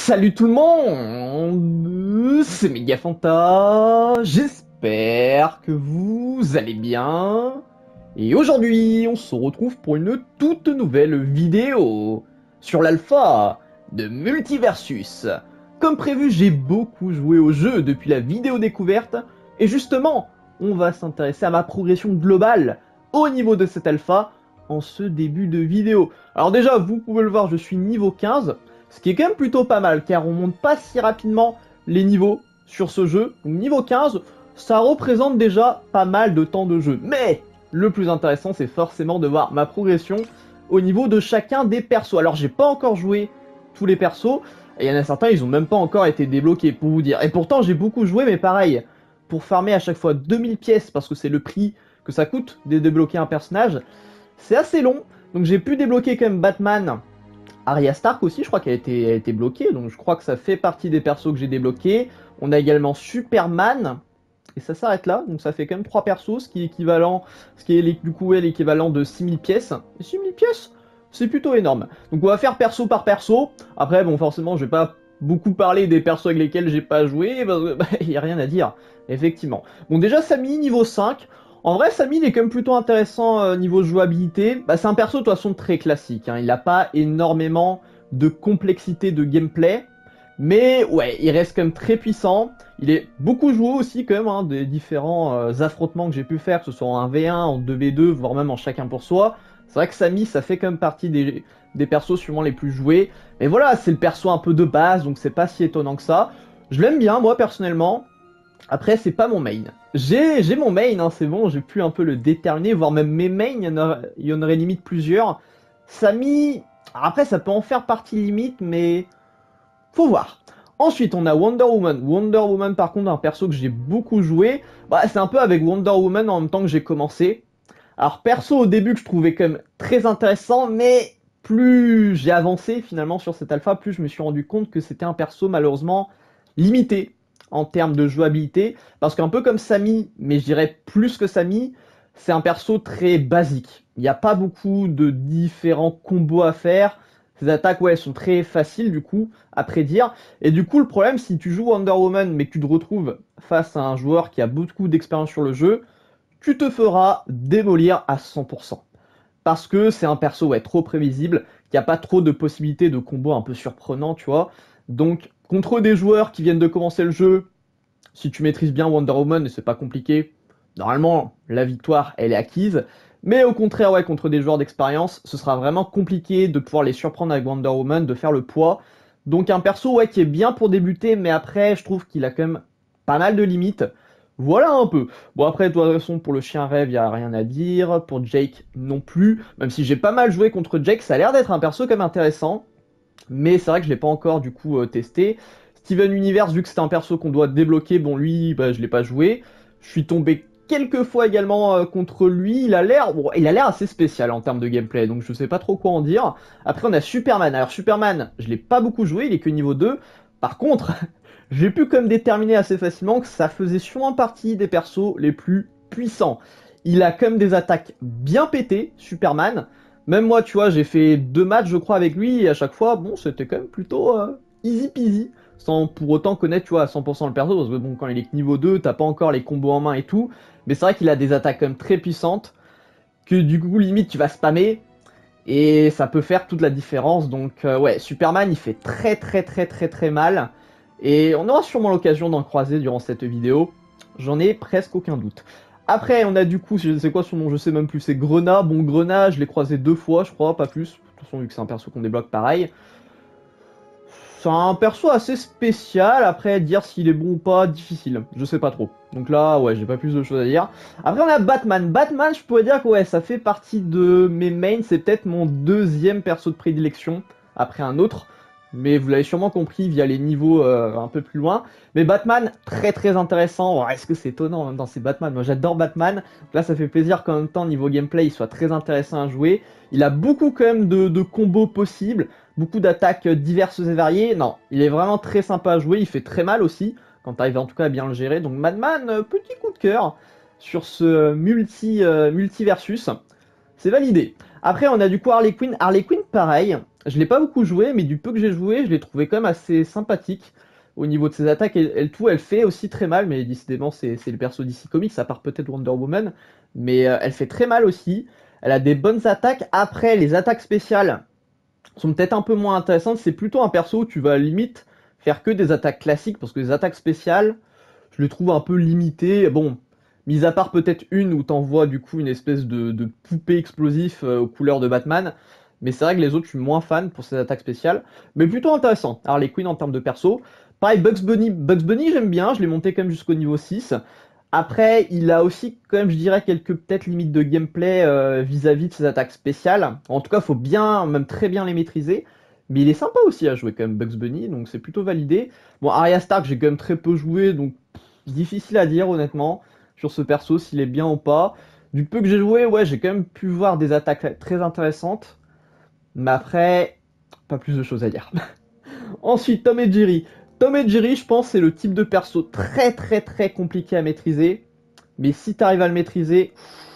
Salut tout le monde, c'est Megafanta, j'espère que vous allez bien. Et aujourd'hui, on se retrouve pour une toute nouvelle vidéo sur l'alpha de Multiversus. Comme prévu, j'ai beaucoup joué au jeu depuis la vidéo découverte, et justement, on va s'intéresser à ma progression globale au niveau de cette alpha en ce début de vidéo. Alors déjà, vous pouvez le voir, je suis niveau 15, ce qui est quand même plutôt pas mal, car on monte pas si rapidement les niveaux sur ce jeu. Donc niveau 15, ça représente déjà pas mal de temps de jeu. Mais le plus intéressant, c'est forcément de voir ma progression au niveau de chacun des persos. Alors j'ai pas encore joué tous les persos, et il y en a certains, ils ont même pas encore été débloqués, pour vous dire. Et pourtant, j'ai beaucoup joué, mais pareil, pour farmer à chaque fois 2000 pièces, parce que c'est le prix que ça coûte de débloquer un personnage, c'est assez long. Donc j'ai pu débloquer quand même Batman, Arya Stark aussi, je crois qu'elle a été bloquée, donc je crois que ça fait partie des persos que j'ai débloqués. On a également Superman, et ça s'arrête là, donc ça fait quand même 3 persos, ce qui est équivalent, ce qui est du coup l'équivalent de 6000 pièces. Et 6000 pièces, c'est plutôt énorme. Donc on va faire perso par perso. Après, bon, forcément, je vais pas beaucoup parler des persos avec lesquels j'ai pas joué, parce que il y a rien à dire, effectivement. Bon, déjà, Samy, niveau 5. En vrai, Samy, il est quand même plutôt intéressant niveau jouabilité. Bah, c'est un perso de toute façon très classique, hein. Il n'a pas énormément de complexité de gameplay. Mais ouais, il reste quand même très puissant. Il est beaucoup joué aussi quand même, hein, des différents affrontements que j'ai pu faire, que ce soit en 1v1, en 2v2, voire même en chacun pour soi. C'est vrai que Samy, ça fait quand même partie des persos sûrement les plus joués. Mais voilà, c'est le perso un peu de base, donc c'est pas si étonnant que ça. Je l'aime bien, moi, personnellement. Après, c'est pas mon main. J'ai mon main, hein, c'est bon, j'ai pu un peu le déterminer, voire même mes mains, il y en aurait limite plusieurs. Samy, après, ça peut en faire partie limite, mais faut voir. Ensuite, on a Wonder Woman. Wonder Woman, par contre, un perso que j'ai beaucoup joué. Bah, c'est un peu avec Wonder Woman en même temps que j'ai commencé. Alors, perso, au début, que je trouvais quand même très intéressant, mais plus j'ai avancé finalement sur cette alpha, plus je me suis rendu compte que c'était un perso malheureusement limité en termes de jouabilité. Parce qu'un peu comme Samy, mais je dirais plus que Samy, c'est un perso très basique. Il n'y a pas beaucoup de différents combos à faire. Ces attaques, ouais, sont très faciles du coup à prédire. Et du coup, le problème, si tu joues Wonder Woman mais que tu te retrouves face à un joueur qui a beaucoup d'expérience sur le jeu, tu te feras démolir à 100%. Parce que c'est un perso, ouais, trop prévisible, qu'il n'y a pas trop de possibilités de combos un peu surprenants, tu vois. Donc, contre des joueurs qui viennent de commencer le jeu, si tu maîtrises bien Wonder Woman, et c'est pas compliqué, normalement, la victoire, elle est acquise. Mais au contraire, ouais, contre des joueurs d'expérience, ce sera vraiment compliqué de pouvoir les surprendre avec Wonder Woman, de faire le poids. Donc un perso, ouais, qui est bien pour débuter, mais après, je trouve qu'il a quand même pas mal de limites. Voilà un peu. Bon, après, de toute façon, pour le chien rêve, il y a rien à dire. Pour Jake, non plus. Même si j'ai pas mal joué contre Jake, ça a l'air d'être un perso quand même intéressant. Mais c'est vrai que je l'ai pas encore, du coup, testé. Steven Universe, vu que c'est un perso qu'on doit débloquer, bon, lui, bah, je l'ai pas joué. Je suis tombé quelques fois également contre lui. Il a l'air assez spécial en termes de gameplay, donc je sais pas trop quoi en dire. Après, on a Superman. Alors, Superman, je l'ai pas beaucoup joué, il est que niveau 2. Par contre, j'ai pu comme déterminer assez facilement que ça faisait sûrement partie des persos les plus puissants. Il a comme des attaques bien pétées, Superman. Même moi, tu vois, j'ai fait 2 matchs, je crois, avec lui, et à chaque fois, bon, c'était quand même plutôt easy peasy, sans pour autant connaître, tu vois, à 100% le perso, parce que bon, quand il est que niveau 2, t'as pas encore les combos en main et tout, mais c'est vrai qu'il a des attaques quand même très puissantes, que du coup, limite, tu vas spammer, et ça peut faire toute la différence. Donc ouais, Superman il fait très très très très très mal. Et on aura sûrement l'occasion d'en croiser durant cette vidéo. J'en ai presque aucun doute. Après on a du coup, c'est quoi son nom, je sais même plus, c'est Grenat. Bon Grenat je l'ai croisé 2 fois je crois, pas plus. De toute façon vu que c'est un perso qu'on débloque pareil. C'est un perso assez spécial, après dire s'il est bon ou pas, difficile, je sais pas trop. Donc là, ouais, j'ai pas plus de choses à dire. Après on a Batman. Batman, je pourrais dire que ouais, ça fait partie de mes mains, c'est peut-être mon deuxième perso de prédilection, après un autre. Mais vous l'avez sûrement compris via les niveaux un peu plus loin. Mais Batman, très très intéressant. Oh, est-ce que c'est étonnant en même temps, c'est Batman. Moi j'adore Batman. Donc là ça fait plaisir qu'en même temps niveau gameplay il soit très intéressant à jouer. Il a beaucoup quand même de combos possibles, beaucoup d'attaques diverses et variées. Non, il est vraiment très sympa à jouer, il fait très mal aussi, quand tu arrives en tout cas à bien le gérer. Donc Madman, petit coup de cœur sur ce multiversus. C'est validé. Après, on a du coup Harley Quinn. Harley Quinn, pareil. Je l'ai pas beaucoup joué, mais du peu que j'ai joué, je l'ai trouvé quand même assez sympathique au niveau de ses attaques. Elle fait aussi très mal, mais décidément, c'est le perso d'ici Comics, à part peut-être Wonder Woman. Mais elle fait très mal aussi. Elle a des bonnes attaques. Après, les attaques spéciales sont peut-être un peu moins intéressantes. C'est plutôt un perso où tu vas limite faire que des attaques classiques, parce que les attaques spéciales, je les trouve un peu limitées. Bon, mis à part peut-être une où t'envoies du coup une espèce de poupée explosif aux couleurs de Batman. Mais c'est vrai que les autres, je suis moins fan pour ces attaques spéciales. Mais plutôt intéressant. Harley Quinn en termes de perso. Pareil, Bugs Bunny. Bugs Bunny, j'aime bien. Je l'ai monté quand même jusqu'au niveau 6. Après, il a aussi quand même, je dirais, quelques peut-être limites de gameplay vis-à-vis de ses attaques spéciales. En tout cas, faut bien, même très bien les maîtriser. Mais il est sympa aussi à jouer quand même, Bugs Bunny, donc c'est plutôt validé. Bon, Arya Stark, j'ai quand même très peu joué, donc difficile à dire honnêtement sur ce perso s'il est bien ou pas. Du peu que j'ai joué, ouais, j'ai quand même pu voir des attaques très intéressantes. Mais après, pas plus de choses à dire. Ensuite, Tom et Jerry. Tom et Jerry, je pense, c'est le type de perso très compliqué à maîtriser. Mais si tu arrives à le maîtriser,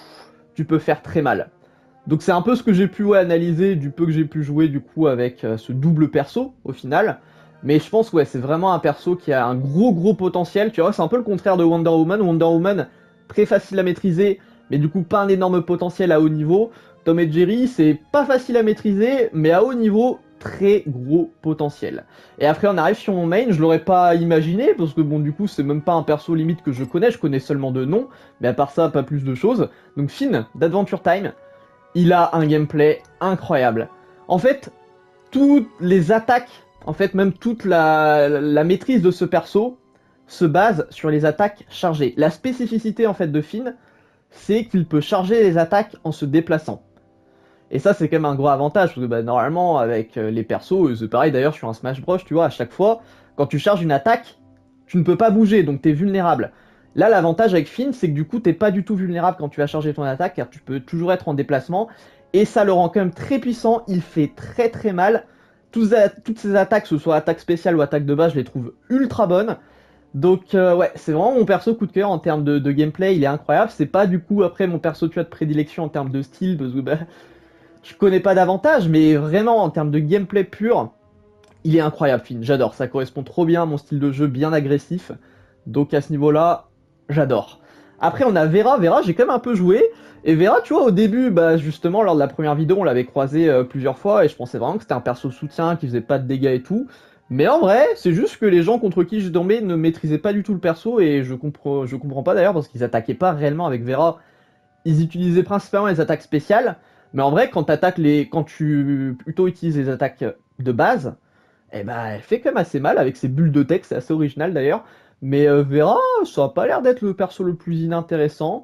tu peux faire très mal. Donc c'est un peu ce que j'ai pu analyser du peu que j'ai pu jouer du coup avec ce double perso au final. Mais je pense ouais c'est vraiment un perso qui a un gros potentiel. Tu vois c'est un peu le contraire de Wonder Woman. Wonder Woman très facile à maîtriser mais du coup pas un énorme potentiel à haut niveau. Tom et Jerry c'est pas facile à maîtriser mais à haut niveau très gros potentiel. Et après on arrive sur mon main, je l'aurais pas imaginé parce que bon du coup c'est même pas un perso limite que je connais seulement de nom. Mais à part ça pas plus de choses. Donc Finn d'Adventure Time. Il a un gameplay incroyable. En fait, toutes les attaques, en fait même toute la maîtrise de ce perso se base sur les attaques chargées. La spécificité en fait de Finn, c'est qu'il peut charger les attaques en se déplaçant. Et ça c'est quand même un gros avantage, parce que bah, normalement avec les persos, c'est pareil d'ailleurs sur un Smash Bros, tu vois, à chaque fois, quand tu charges une attaque, tu ne peux pas bouger, donc t'es vulnérable. Là l'avantage avec Finn, c'est que du coup t'es pas du tout vulnérable quand tu vas charger ton attaque, car tu peux toujours être en déplacement, et ça le rend quand même très puissant, il fait très mal. Toutes ces attaques, que ce soit attaque spéciale ou attaque de base, je les trouve ultra bonnes. Donc ouais, c'est vraiment mon perso coup de cœur en termes de gameplay, il est incroyable. C'est pas du coup après mon perso tu vois, de prédilection en termes de style, parce que bah, je connais pas davantage, mais vraiment en termes de gameplay pur, il est incroyable, Finn. J'adore. Ça correspond trop bien à mon style de jeu bien agressif. Donc à ce niveau-là, j'adore. Après, on a Vera. Vera, j'ai quand même un peu joué. Et Vera, tu vois, au début, bah justement, lors de la première vidéo, on l'avait croisé plusieurs fois et je pensais vraiment que c'était un perso soutien qui faisait pas de dégâts et tout. Mais en vrai, c'est juste que les gens contre qui je tombais ne maîtrisaient pas du tout le perso et je comprends pas d'ailleurs parce qu'ils attaquaient pas réellement avec Vera. Ils utilisaient principalement les attaques spéciales. Mais en vrai, quand tu plutôt utilises les attaques de base, eh ben, elle fait quand même assez mal avec ses bulles de texte, c'est assez original d'ailleurs. Mais Vera, ça a pas l'air d'être le perso le plus inintéressant.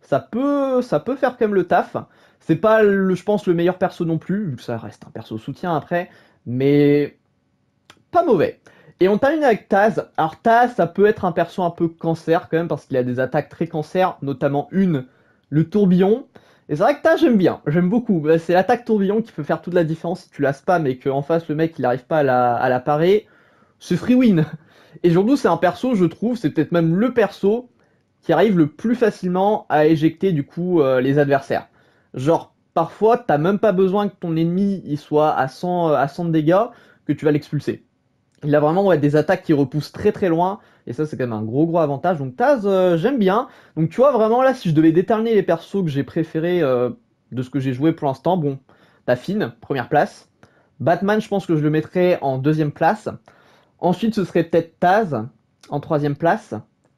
Ça peut faire quand même le taf. C'est pas, je pense, le meilleur perso non plus, vu que ça reste un perso soutien après. Mais pas mauvais. Et on termine avec Taz. Alors Taz, ça peut être un perso un peu cancer quand même, parce qu'il a des attaques très cancer, notamment le tourbillon. Et c'est vrai que Taz, j'aime bien, j'aime beaucoup. C'est l'attaque tourbillon qui peut faire toute la différence si tu la spam et qu'en face le mec il arrive pas à la parer. C'est free win. Et surtout, c'est un perso, je trouve, c'est peut-être même le perso qui arrive le plus facilement à éjecter du coup les adversaires. Genre, parfois, t'as même pas besoin que ton ennemi il soit à 100 de dégâts que tu vas l'expulser. Il a vraiment ouais, des attaques qui repoussent très loin. Et ça, c'est quand même un gros avantage. Donc Taz, j'aime bien. Donc tu vois, vraiment là, si je devais déterminer les persos que j'ai préférés de ce que j'ai joué pour l'instant, bon, t'as Finn, première place. Batman, je pense que je le mettrais en deuxième place. Ensuite, ce serait peut-être Taz en troisième place.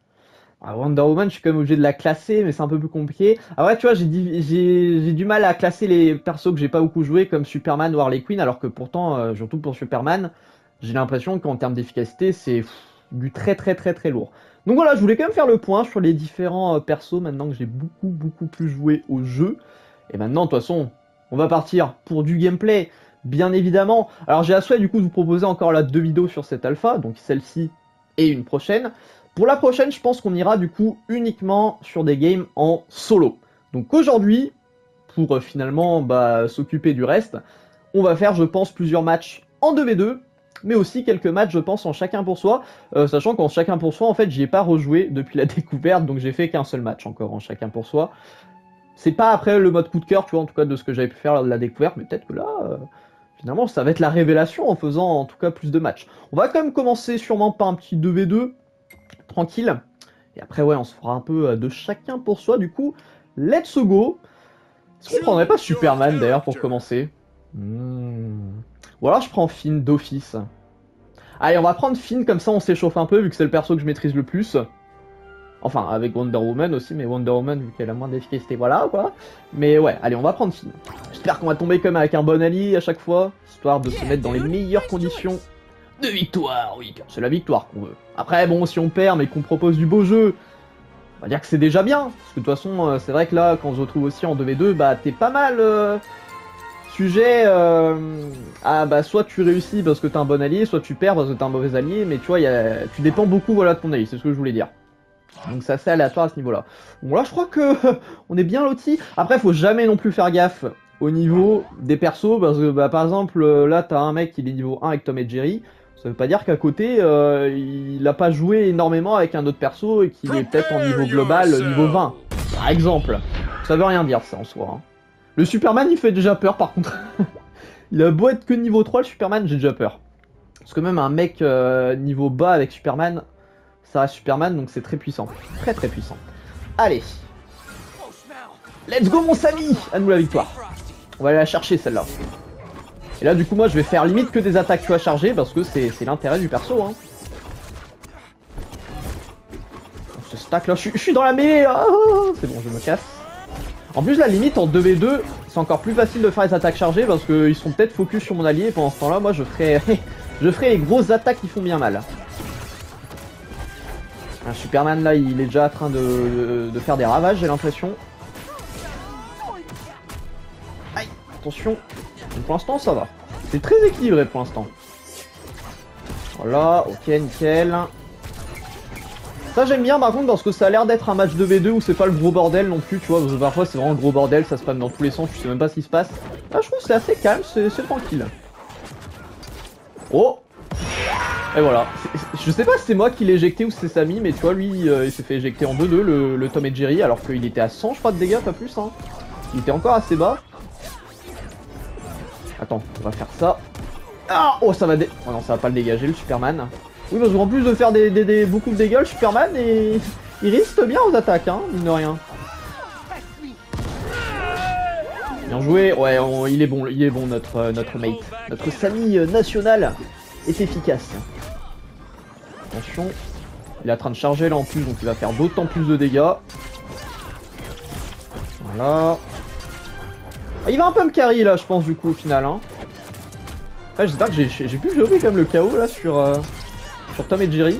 Ah, Wonder Woman, je suis quand même obligé de la classer, mais c'est un peu plus compliqué. Ah ouais, tu vois, j'ai du mal à classer les persos que j'ai pas beaucoup joué, comme Superman ou Harley Quinn, alors que pourtant, surtout pour Superman, j'ai l'impression qu'en termes d'efficacité, c'est du très lourd. Donc voilà, je voulais quand même faire le point sur les différents persos, maintenant que j'ai beaucoup plus joué au jeu. Et maintenant, de toute façon, on va partir pour du gameplay, bien évidemment. Alors j'ai à souhait du coup de vous proposer encore là 2 vidéos sur cette alpha, donc celle-ci et une prochaine. Pour la prochaine, je pense qu'on ira du coup uniquement sur des games en solo. Donc aujourd'hui, pour finalement s'occuper du reste, on va faire je pense plusieurs matchs en 2v2, mais aussi quelques matchs je pense en chacun pour soi, sachant qu'en chacun pour soi en fait j'y ai pas rejoué depuis la découverte, donc j'ai fait qu'un seul match encore en chacun pour soi. C'est pas après le mode coup de cœur, tu vois, en tout cas de ce que j'avais pu faire lors de la découverte, mais peut-être que là, finalement, ça va être la révélation en faisant en tout cas plus de matchs. On va quand même commencer sûrement par un petit 2v2, tranquille. Et après, ouais, on se fera un peu de chacun pour soi. Du coup, let's go. Est-ce qu'on prendrait pas Superman d'ailleurs pour commencer? Ou alors je prends Finn d'office. Allez, on va prendre Finn, comme ça on s'échauffe un peu, vu que c'est le perso que je maîtrise le plus. Enfin, avec Wonder Woman aussi, mais Wonder Woman, vu qu'elle a moins d'efficacité, voilà quoi. Mais ouais, allez, on va prendre Finn. J'espère qu'on va tomber quand même avec un bon allié à chaque fois, histoire de se mettre dans les meilleures conditions de victoire. Oui, car c'est la victoire qu'on veut. Après, bon, si on perd, mais qu'on propose du beau jeu, on va dire que c'est déjà bien. Parce que de toute façon, c'est vrai que là, quand on se retrouve aussi en 2v2, bah t'es pas mal sujet à bah soit tu réussis parce que t'es un bon allié, soit tu perds parce que t'es un mauvais allié, mais tu vois, tu dépends beaucoup voilà, de ton allié, c'est ce que je voulais dire. Donc c'est assez aléatoire à ce niveau-là. Bon là je crois que on est bien lotis. Après faut jamais non plus faire gaffe au niveau des persos, parce que bah, par exemple là t'as un mec qui est niveau 1 avec Tom et Jerry, ça veut pas dire qu'à côté il a pas joué énormément avec un autre perso et qu'il est peut-être en niveau global niveau 20, par exemple. Ça veut rien dire ça en soi. Hein. Le Superman il fait déjà peur par contre. Il a beau être que niveau 3 le Superman, j'ai déjà peur. Parce que même un mec niveau bas avec Superman, ça reste Superman, donc c'est très puissant. Très très puissant. Allez. Let's go mon Samy. À nous la victoire. On va aller la chercher celle-là. Et là du coup moi je vais faire limite que des attaques à charger parce que c'est l'intérêt du perso. Hein. On se stack là, je suis dans la mêlée. Oh, c'est bon, je me casse. En plus la limite en 2v2, c'est encore plus facile de faire les attaques chargées parce qu'ils sont peut-être focus sur mon allié et pendant ce temps-là moi je ferai les grosses attaques qui font bien mal. Un Superman là il est déjà en train de faire des ravages j'ai l'impression. Aïe, attention. Donc, pour l'instant ça va. C'est très équilibré pour l'instant. Voilà, ok nickel. Ça j'aime bien par contre parce que ça a l'air d'être un match 2v2 où c'est pas le gros bordel non plus tu vois. Parce que parfois c'est vraiment le gros bordel, ça spamme dans tous les sens, tu sais même pas ce qui se passe. Là je trouve que c'est assez calme, c'est tranquille. Oh. Et voilà, je sais pas si c'est moi qui l'ai éjecté ou si c'est Samy, mais tu vois, lui, il s'est fait éjecter en 2-2, le Tom et Jerry, alors qu'il était à 100, je crois, de dégâts, pas plus, hein. Il était encore assez bas. Attends, on va faire ça. Ah, oh, ça va oh non, ça va pas le dégager, le Superman. Oui, parce qu'en plus de faire beaucoup de dégâts, le Superman, il risque bien aux attaques, hein, mine de rien. Bien joué, ouais, il est bon, notre mate. Notre Samy national est efficace. Attention, il est en train de charger là en plus, donc il va faire d'autant plus de dégâts. Voilà. Ah, il va un peu me carry là, je pense, du coup, au final. Hein. Ouais, j'espère que j'ai pu jouer quand même le KO là sur Tom et Jerry.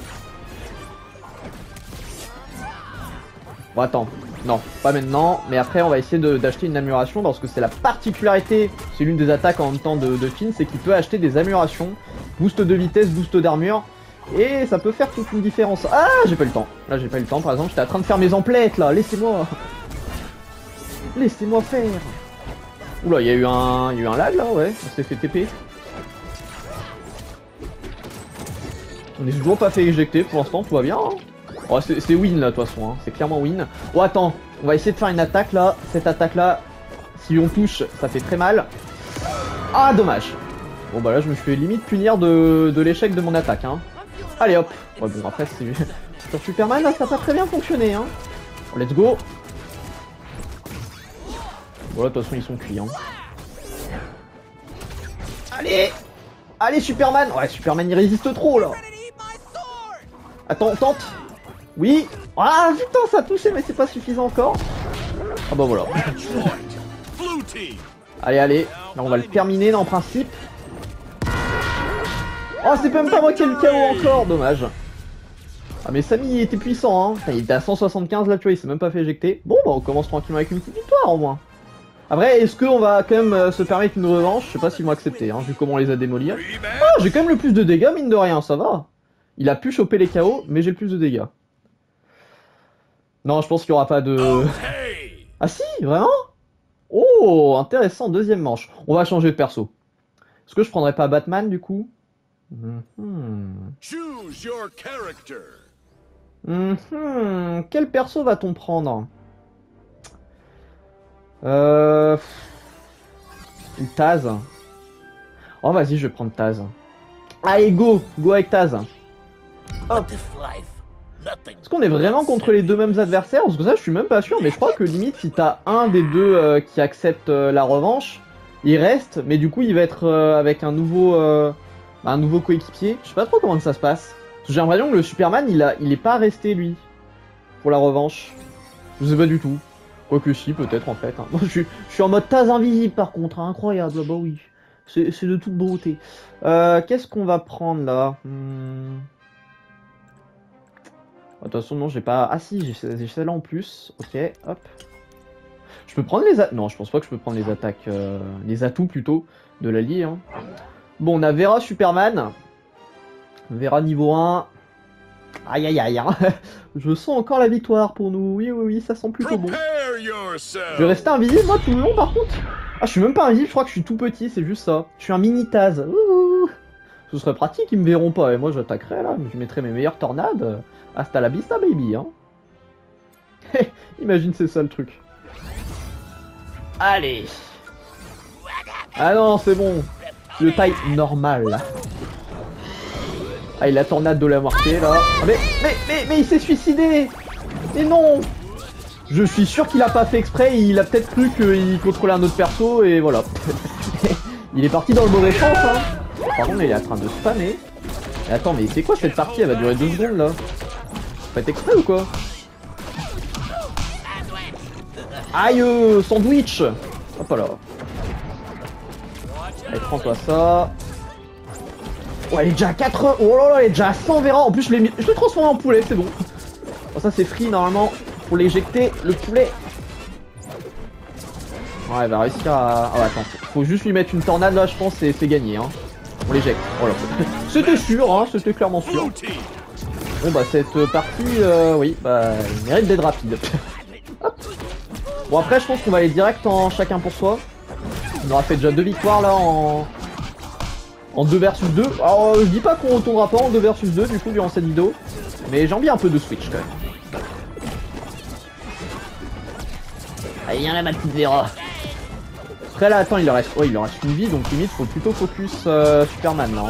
Bon, attends, non, pas maintenant, mais après on va essayer d'acheter une amélioration parce que c'est la particularité, c'est l'une des attaques en même temps de Finn, c'est qu'il peut acheter des améliorations, boost de vitesse, boost d'armure. Et ça peut faire toute une différence. Ah, j'ai pas eu le temps. Là, j'ai pas eu le temps. Par exemple, j'étais en train de faire mes emplettes, là. Laissez-moi. Laissez-moi faire. Oula, il y a eu un lag, là, ouais. On s'est fait TP. On est toujours pas fait éjecter pour l'instant. Tout va bien. Hein. Oh, c'est win, là, de toute façon. Hein. C'est clairement win. Oh, attends. On va essayer de faire une attaque, là. Cette attaque-là, si on touche, ça fait très mal. Ah, dommage. Bon, bah là, je me suis fait limite punir de l'échec de mon attaque, hein. Allez hop. Ouais bon après c'est sur Superman là ça n'a pas très bien fonctionné hein. Let's go. Bon là de toute façon ils sont cuits hein. Allez. Allez Superman. Ouais Superman il résiste trop là. Attends tente. Oui. Ah putain ça a touché mais c'est pas suffisant encore. Ah bah voilà. Allez. Là on va le terminer là en principe. Oh c'est même pas moi qui ai le KO encore, dommage. Ah mais Samy il était puissant hein, il était à 175 là tu vois, il s'est même pas fait éjecter. Bon bah on commence tranquillement avec une petite victoire au moins. Après est-ce qu'on va quand même se permettre une revanche? Je sais pas s'ils vont accepter hein, vu comment on les a démolis. Ah j'ai quand même le plus de dégâts mine de rien, ça va. Il a pu choper les KO mais j'ai le plus de dégâts. Non je pense qu'il y aura pas de... Ah si vraiment? Oh intéressant, deuxième manche. On va changer de perso. Est-ce que je prendrais pas Batman du coup? Choose your character. Quel perso va-t-on prendre? Ou Taz. Oh vas-y, je vais prendre Taz. Allez, go avec Taz. Hop. Est-ce qu'on est vraiment contre les deux mêmes adversaires? Parce que ça, je suis même pas sûr, mais je crois que limite, si t'as un des deux qui accepte la revanche, il reste, mais du coup, il va être avec un nouveau coéquipier. Je sais pas trop comment ça se passe. J'ai l'impression que le Superman, il est pas resté, lui, pour la revanche. Je sais pas du tout. Quoique si, peut-être, en fait. Hein. Moi, je suis en mode Taz invisible, par contre. Hein. Incroyable, bah oui. C'est de toute beauté. Qu'est-ce qu'on va prendre, là De toute façon, non, j'ai pas... Ah si, j'ai celle-là en plus. Ok, hop. Je peux prendre les... Non, je pense pas que je peux prendre les attaques... les atouts, plutôt, de l'allié. Hein. Bon, on a Vera Superman. Vera niveau 1. Aïe aïe aïe. Hein. Je sens encore la victoire pour nous. Oui, oui, oui, ça sent plutôt bon. Je vais rester invisible, moi, tout le long, par contre. Ah, je suis même pas invisible, je crois que je suis tout petit, c'est juste ça. Je suis un mini Taz. Ouh. Ce serait pratique, ils me verront pas. Et moi, j'attaquerai, là. Je mettrai mes meilleures tornades. Hasta la vista, baby, hein. Imagine, c'est ça, le truc. Allez. Ah non, c'est bon. Je suis de taille normale. Ah, il a la tornade de la moitié, là. Ah, mais il s'est suicidé. Mais non. Je suis sûr qu'il a pas fait exprès, il a peut-être cru qu'il contrôlait un autre perso, et voilà. Il est parti dans le mauvais sens, hein. Par contre, il est en train de spammer. Et attends, mais c'est quoi cette partie? Elle va durer 2 secondes, là. Faites exprès ou quoi? Aïe, sandwich. Hop là. Allez, prends-toi ça. Oh, elle est déjà à 4. Oh là là, elle est déjà à 100 Vera. En plus, je l'ai transformé en poulet, c'est bon. Oh, ça, c'est free, normalement. Pour l'éjecter, le poulet. Ouais, elle va réussir à... Oh, attends, faut juste lui mettre une tornade, là, je pense, et c'est gagné, hein. On l'éjecte. Oh là. C'était sûr, hein, c'était clairement sûr. Bon, bah, cette partie, oui, bah, elle mérite d'être rapide. Bon, après, je pense qu'on va aller direct en chacun pour soi. On aura fait déjà 2 victoires, là, en 2 versus 2. Alors, je dis pas qu'on retournera pas en 2 versus 2, du coup, durant cette vidéo. Mais j'ai envie un peu de Switch, quand même. Allez, viens là, ma petite Vera. Après, là, attends, il leur reste une vie, donc limite, faut plutôt focus Superman, là. Hein.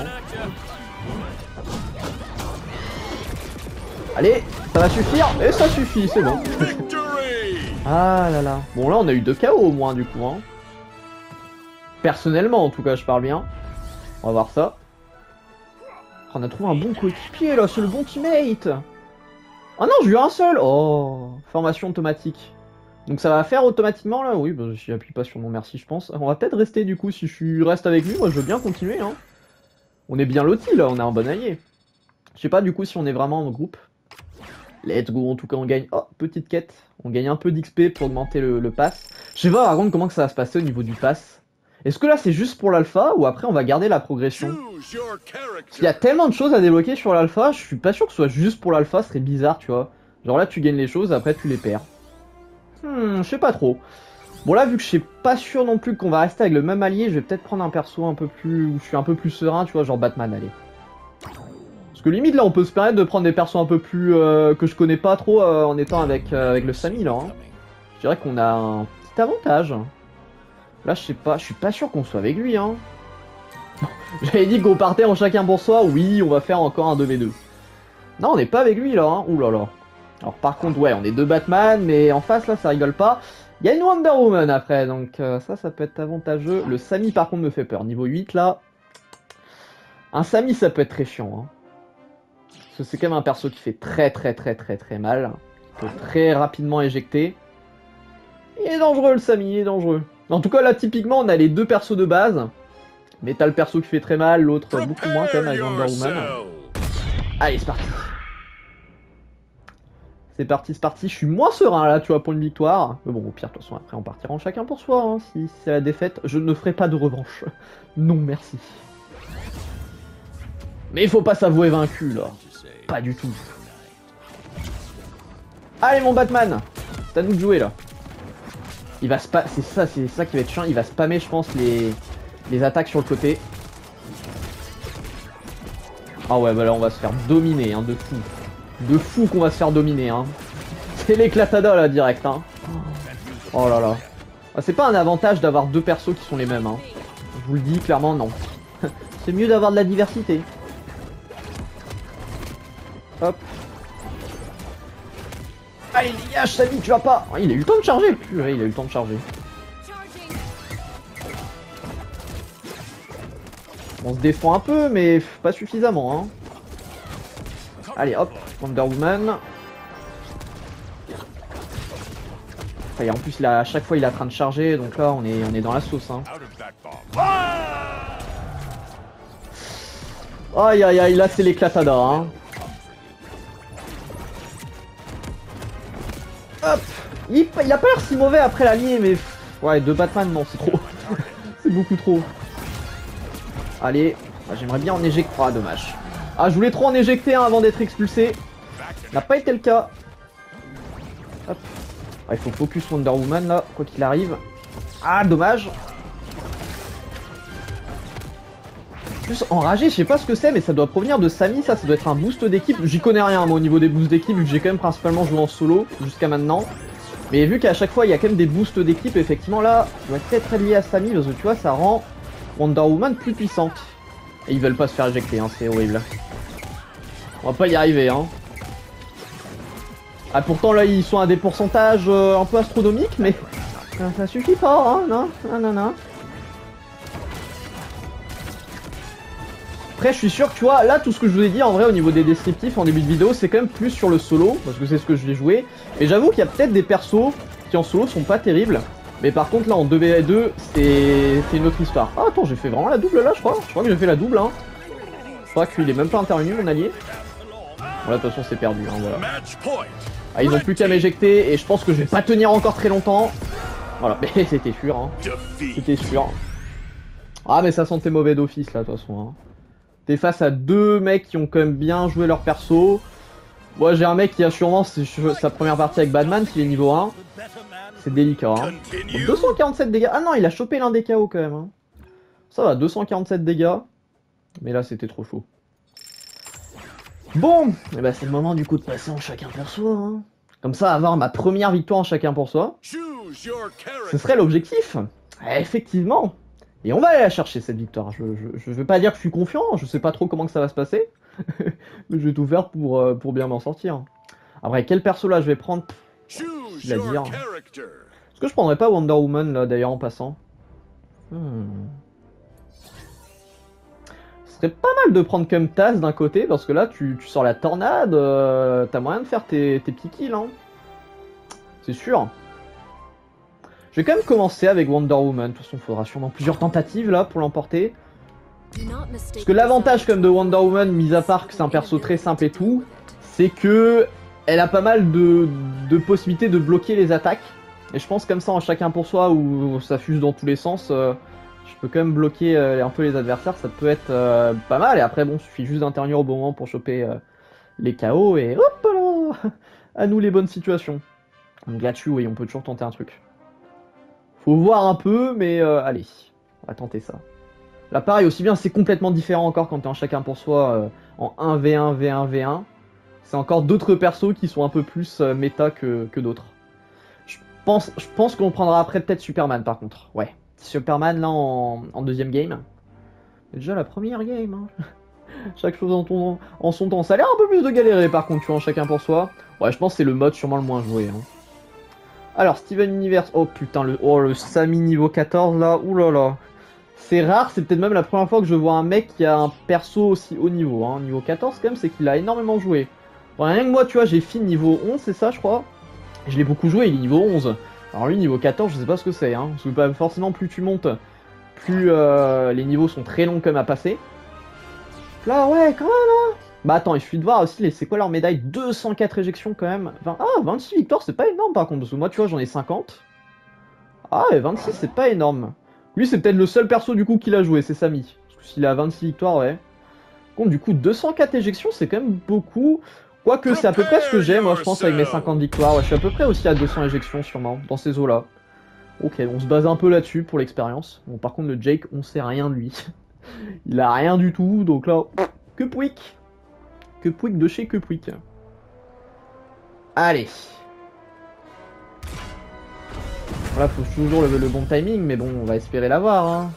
Allez, ça va suffire. Et ça suffit, c'est bon. Ah là là. Bon, là, on a eu 2 KO au moins, du coup. Hein. Personnellement, en tout cas, je parle bien. On va voir ça. On a trouvé un bon coéquipier, là. C'est le bon teammate. Ah non, j'ai eu un seul. Oh, formation automatique. Donc ça va faire automatiquement là, oui, bah, j'y appuie pas sur non merci je pense. On va peut-être rester du coup, si je reste avec lui, moi je veux bien continuer. Hein. On est bien lotis là, on a un bon allié. Je sais pas du coup si on est vraiment en groupe. Let's go, en tout cas on gagne, oh, petite quête. On gagne un peu d'XP pour augmenter le pass. Je sais pas par contre comment que ça va se passer au niveau du pass. Est-ce que là c'est juste pour l'alpha ou après on va garder la progression? Il y a tellement de choses à débloquer sur l'alpha, je suis pas sûr que ce soit juste pour l'alpha, ce serait bizarre tu vois. Genre là tu gagnes les choses, après tu les perds. Je sais pas trop. Bon là vu que je suis pas sûr non plus qu'on va rester avec le même allié, je vais peut-être prendre un perso un peu plus... où je suis un peu plus serein, tu vois, genre Batman, allez. Parce que limite là on peut se permettre de prendre des persos un peu plus... que je connais pas trop en étant avec le Samy là. Hein. Je dirais qu'on a un petit avantage. Là je sais pas, je suis pas sûr qu'on soit avec lui hein. J'avais dit qu'on partait en chacun pour soi, oui on va faire encore un 2v2. Non on n'est pas avec lui là, hein. Ouh là là. Alors par contre, ouais, on est 2 Batman, mais en face, là, ça rigole pas. Il y a une Wonder Woman après, donc ça peut être avantageux. Le Samy, par contre, me fait peur. Niveau 8, là, un Samy, ça peut être très chiant. Hein. Parce que c'est quand même un perso qui fait très mal. Qui peut très rapidement éjecter. Il est dangereux, le Samy, il est dangereux. En tout cas, là, typiquement, on a les 2 persos de base. Mais t'as le perso qui fait très mal, l'autre beaucoup moins, quand même, avec Wonder Woman. Allez, c'est parti. C'est parti, je suis moins serein là, tu vois, pour une victoire. Mais bon, au pire, de toute façon, après, on partira en chacun pour soi. Hein. Si c'est la défaite, je ne ferai pas de revanche. Non, merci. Mais il faut pas s'avouer vaincu, là. Pas du tout. Allez, mon Batman. C'est à nous de jouer, là. Il va spammer, c'est ça qui va être chiant. Il va spammer, je pense, les attaques sur le côté. Ah ouais, bah là, on va se faire dominer, hein, de fou. De fou qu'on va se faire dominer, hein. C'est l'éclatada là direct, hein. Oh là là. Ah, c'est pas un avantage d'avoir deux persos qui sont les mêmes, hein. Je vous le dis clairement, non. C'est mieux d'avoir de la diversité. Hop. Allez, dégage, Samy, tu vas pas. Ah, il a eu le temps de charger. Purée, il a eu le temps de charger. On se défend un peu, mais pas suffisamment, hein. Allez, hop, Wonder Woman. Et en plus, là, à chaque fois, il est en train de charger, donc là, on est dans la sauce, hein. Aïe aïe aïe, là, c'est l'éclatada, hein. Hop. Il a pas l'air si mauvais après l'allié, mais... Ouais, de Batman, non, c'est trop. C'est beaucoup trop. Allez, j'aimerais bien en éjecter... Ah, dommage. Ah, je voulais trop en éjecter un avant d'être expulsé. N'a pas été le cas. Hop. Ah, il faut focus Wonder Woman, là, quoi qu'il arrive. Ah, dommage. Plus enragé, je sais pas ce que c'est, mais ça doit provenir de Samy, ça doit être un boost d'équipe. J'y connais rien, moi, au niveau des boosts d'équipe, vu que j'ai quand même principalement joué en solo jusqu'à maintenant. Mais vu qu'à chaque fois, il y a quand même des boosts d'équipe, effectivement, là, ça doit être très lié à Samy, parce que tu vois, ça rend Wonder Woman plus puissante. Et ils veulent pas se faire éjecter, hein, c'est horrible. On va pas y arriver, hein. Ah, pourtant, là, ils sont à des pourcentages un peu astronomiques, mais ça suffit pas, hein, non, non, non, non. Après, je suis sûr que tu vois, là, tout ce que je vous ai dit en vrai au niveau des descriptifs en début de vidéo, c'est quand même plus sur le solo, parce que c'est ce que je vais jouer. Et j'avoue qu'il y a peut-être des persos qui en solo sont pas terribles. Mais par contre, là, en 2v2, c'est une autre histoire. Ah, attends, j'ai fait vraiment la double là, je crois. Je crois que j'ai fait la double, hein. Je crois qu'il est même pas intervenu, mon allié. Bon, là, de toute façon, c'est perdu, hein, voilà. Ah, ils ont plus qu'à m'éjecter, et je pense que je vais pas tenir encore très longtemps. Voilà, mais c'était sûr, hein. C'était sûr. Ah, mais ça sentait mauvais d'office, là, de toute façon, hein. T'es face à deux mecs qui ont quand même bien joué leur perso. Moi j'ai un mec qui a sûrement sa première partie avec Batman, qui est niveau 1. C'est délicat, hein. Donc, 247 dégâts. Ah non, il a chopé l'un des KO quand même, hein. Ça va, 247 dégâts. Mais là c'était trop chaud. Bon, et bah c'est le moment du coup de passer en chacun pour soi, hein. Comme ça, avoir ma première victoire en chacun pour soi. Ce serait l'objectif. Effectivement. Et on va aller la chercher cette victoire. Je vais pas dire que je suis confiant, je sais pas trop comment que ça va se passer. Mais je vais tout faire pour bien m'en sortir. Après, quel perso là je vais prendre? Difficile à dire. Est-ce que je prendrais pas Wonder Woman là d'ailleurs en passant? Ce serait pas mal de prendre comme Taz d'un côté, parce que là tu sors la tornade, t'as moyen de faire tes petits kills, hein. C'est sûr. Je vais quand même commencer avec Wonder Woman, de toute façon il faudra sûrement plusieurs tentatives là pour l'emporter. Parce que l'avantage comme de Wonder Woman, mis à part que c'est un perso très simple et tout, c'est que elle a pas mal de possibilités de bloquer les attaques. Et je pense comme ça en chacun pour soi, où ça fuse dans tous les sens, je peux quand même bloquer un peu les adversaires, ça peut être pas mal. Et après bon, il suffit juste d'intervenir au bon moment pour choper les KO et hop là, à nous les bonnes situations. Donc là-dessus, oui, on peut toujours tenter un truc. Faut voir un peu, mais allez, on va tenter ça. Là pareil, aussi bien c'est complètement différent encore quand t'es en chacun pour soi en 1v1, V1, V1. C'est encore d'autres persos qui sont un peu plus méta que d'autres. Je pense qu'on prendra après peut-être Superman par contre. Ouais, Superman là en deuxième game. C'est déjà la première game, hein. Chaque chose en son temps. Ça a l'air un peu plus de galérer par contre, tu vois, en chacun pour soi. Ouais, je pense que c'est le mode sûrement le moins joué, hein. Alors, Steven Universe. Oh putain, le Samy niveau 14 là. Ouh là là. C'est rare, c'est peut-être même la première fois que je vois un mec qui a un perso aussi haut niveau, hein. Niveau 14 quand même, c'est qu'il a énormément joué. Bon, rien que moi, tu vois, j'ai fini niveau 11, c'est ça je crois. Je l'ai beaucoup joué, il est niveau 11. Alors lui, niveau 14, je sais pas ce que c'est, hein. Parce que bah, forcément, plus tu montes, plus les niveaux sont très longs quand même à passer. Là, ouais, quand même, hein. Bah attends, il suffit de voir aussi, c'est quoi leur médaille? 204 éjections quand même. 26 victoires, c'est pas énorme par contre, parce que moi, tu vois, j'en ai 50. Ah, et 26, c'est pas énorme. Lui, c'est peut-être le seul perso du coup qu'il a joué, c'est Samy. Parce que s'il a 26 victoires, ouais. Bon, du coup, 204 éjections, c'est quand même beaucoup. Quoique, c'est à peu près ce que j'ai, moi, je pense, avec mes 50 victoires. Ouais, je suis à peu près aussi à 200 éjections, sûrement, dans ces eaux-là. Ok, on se base un peu là-dessus pour l'expérience. Bon, par contre, le Jake, on sait rien de lui. Il a rien du tout, donc là, que pouic. Que pouic de chez que pouic. Voilà, faut toujours le bon timing, mais bon, on va espérer l'avoir. Hein.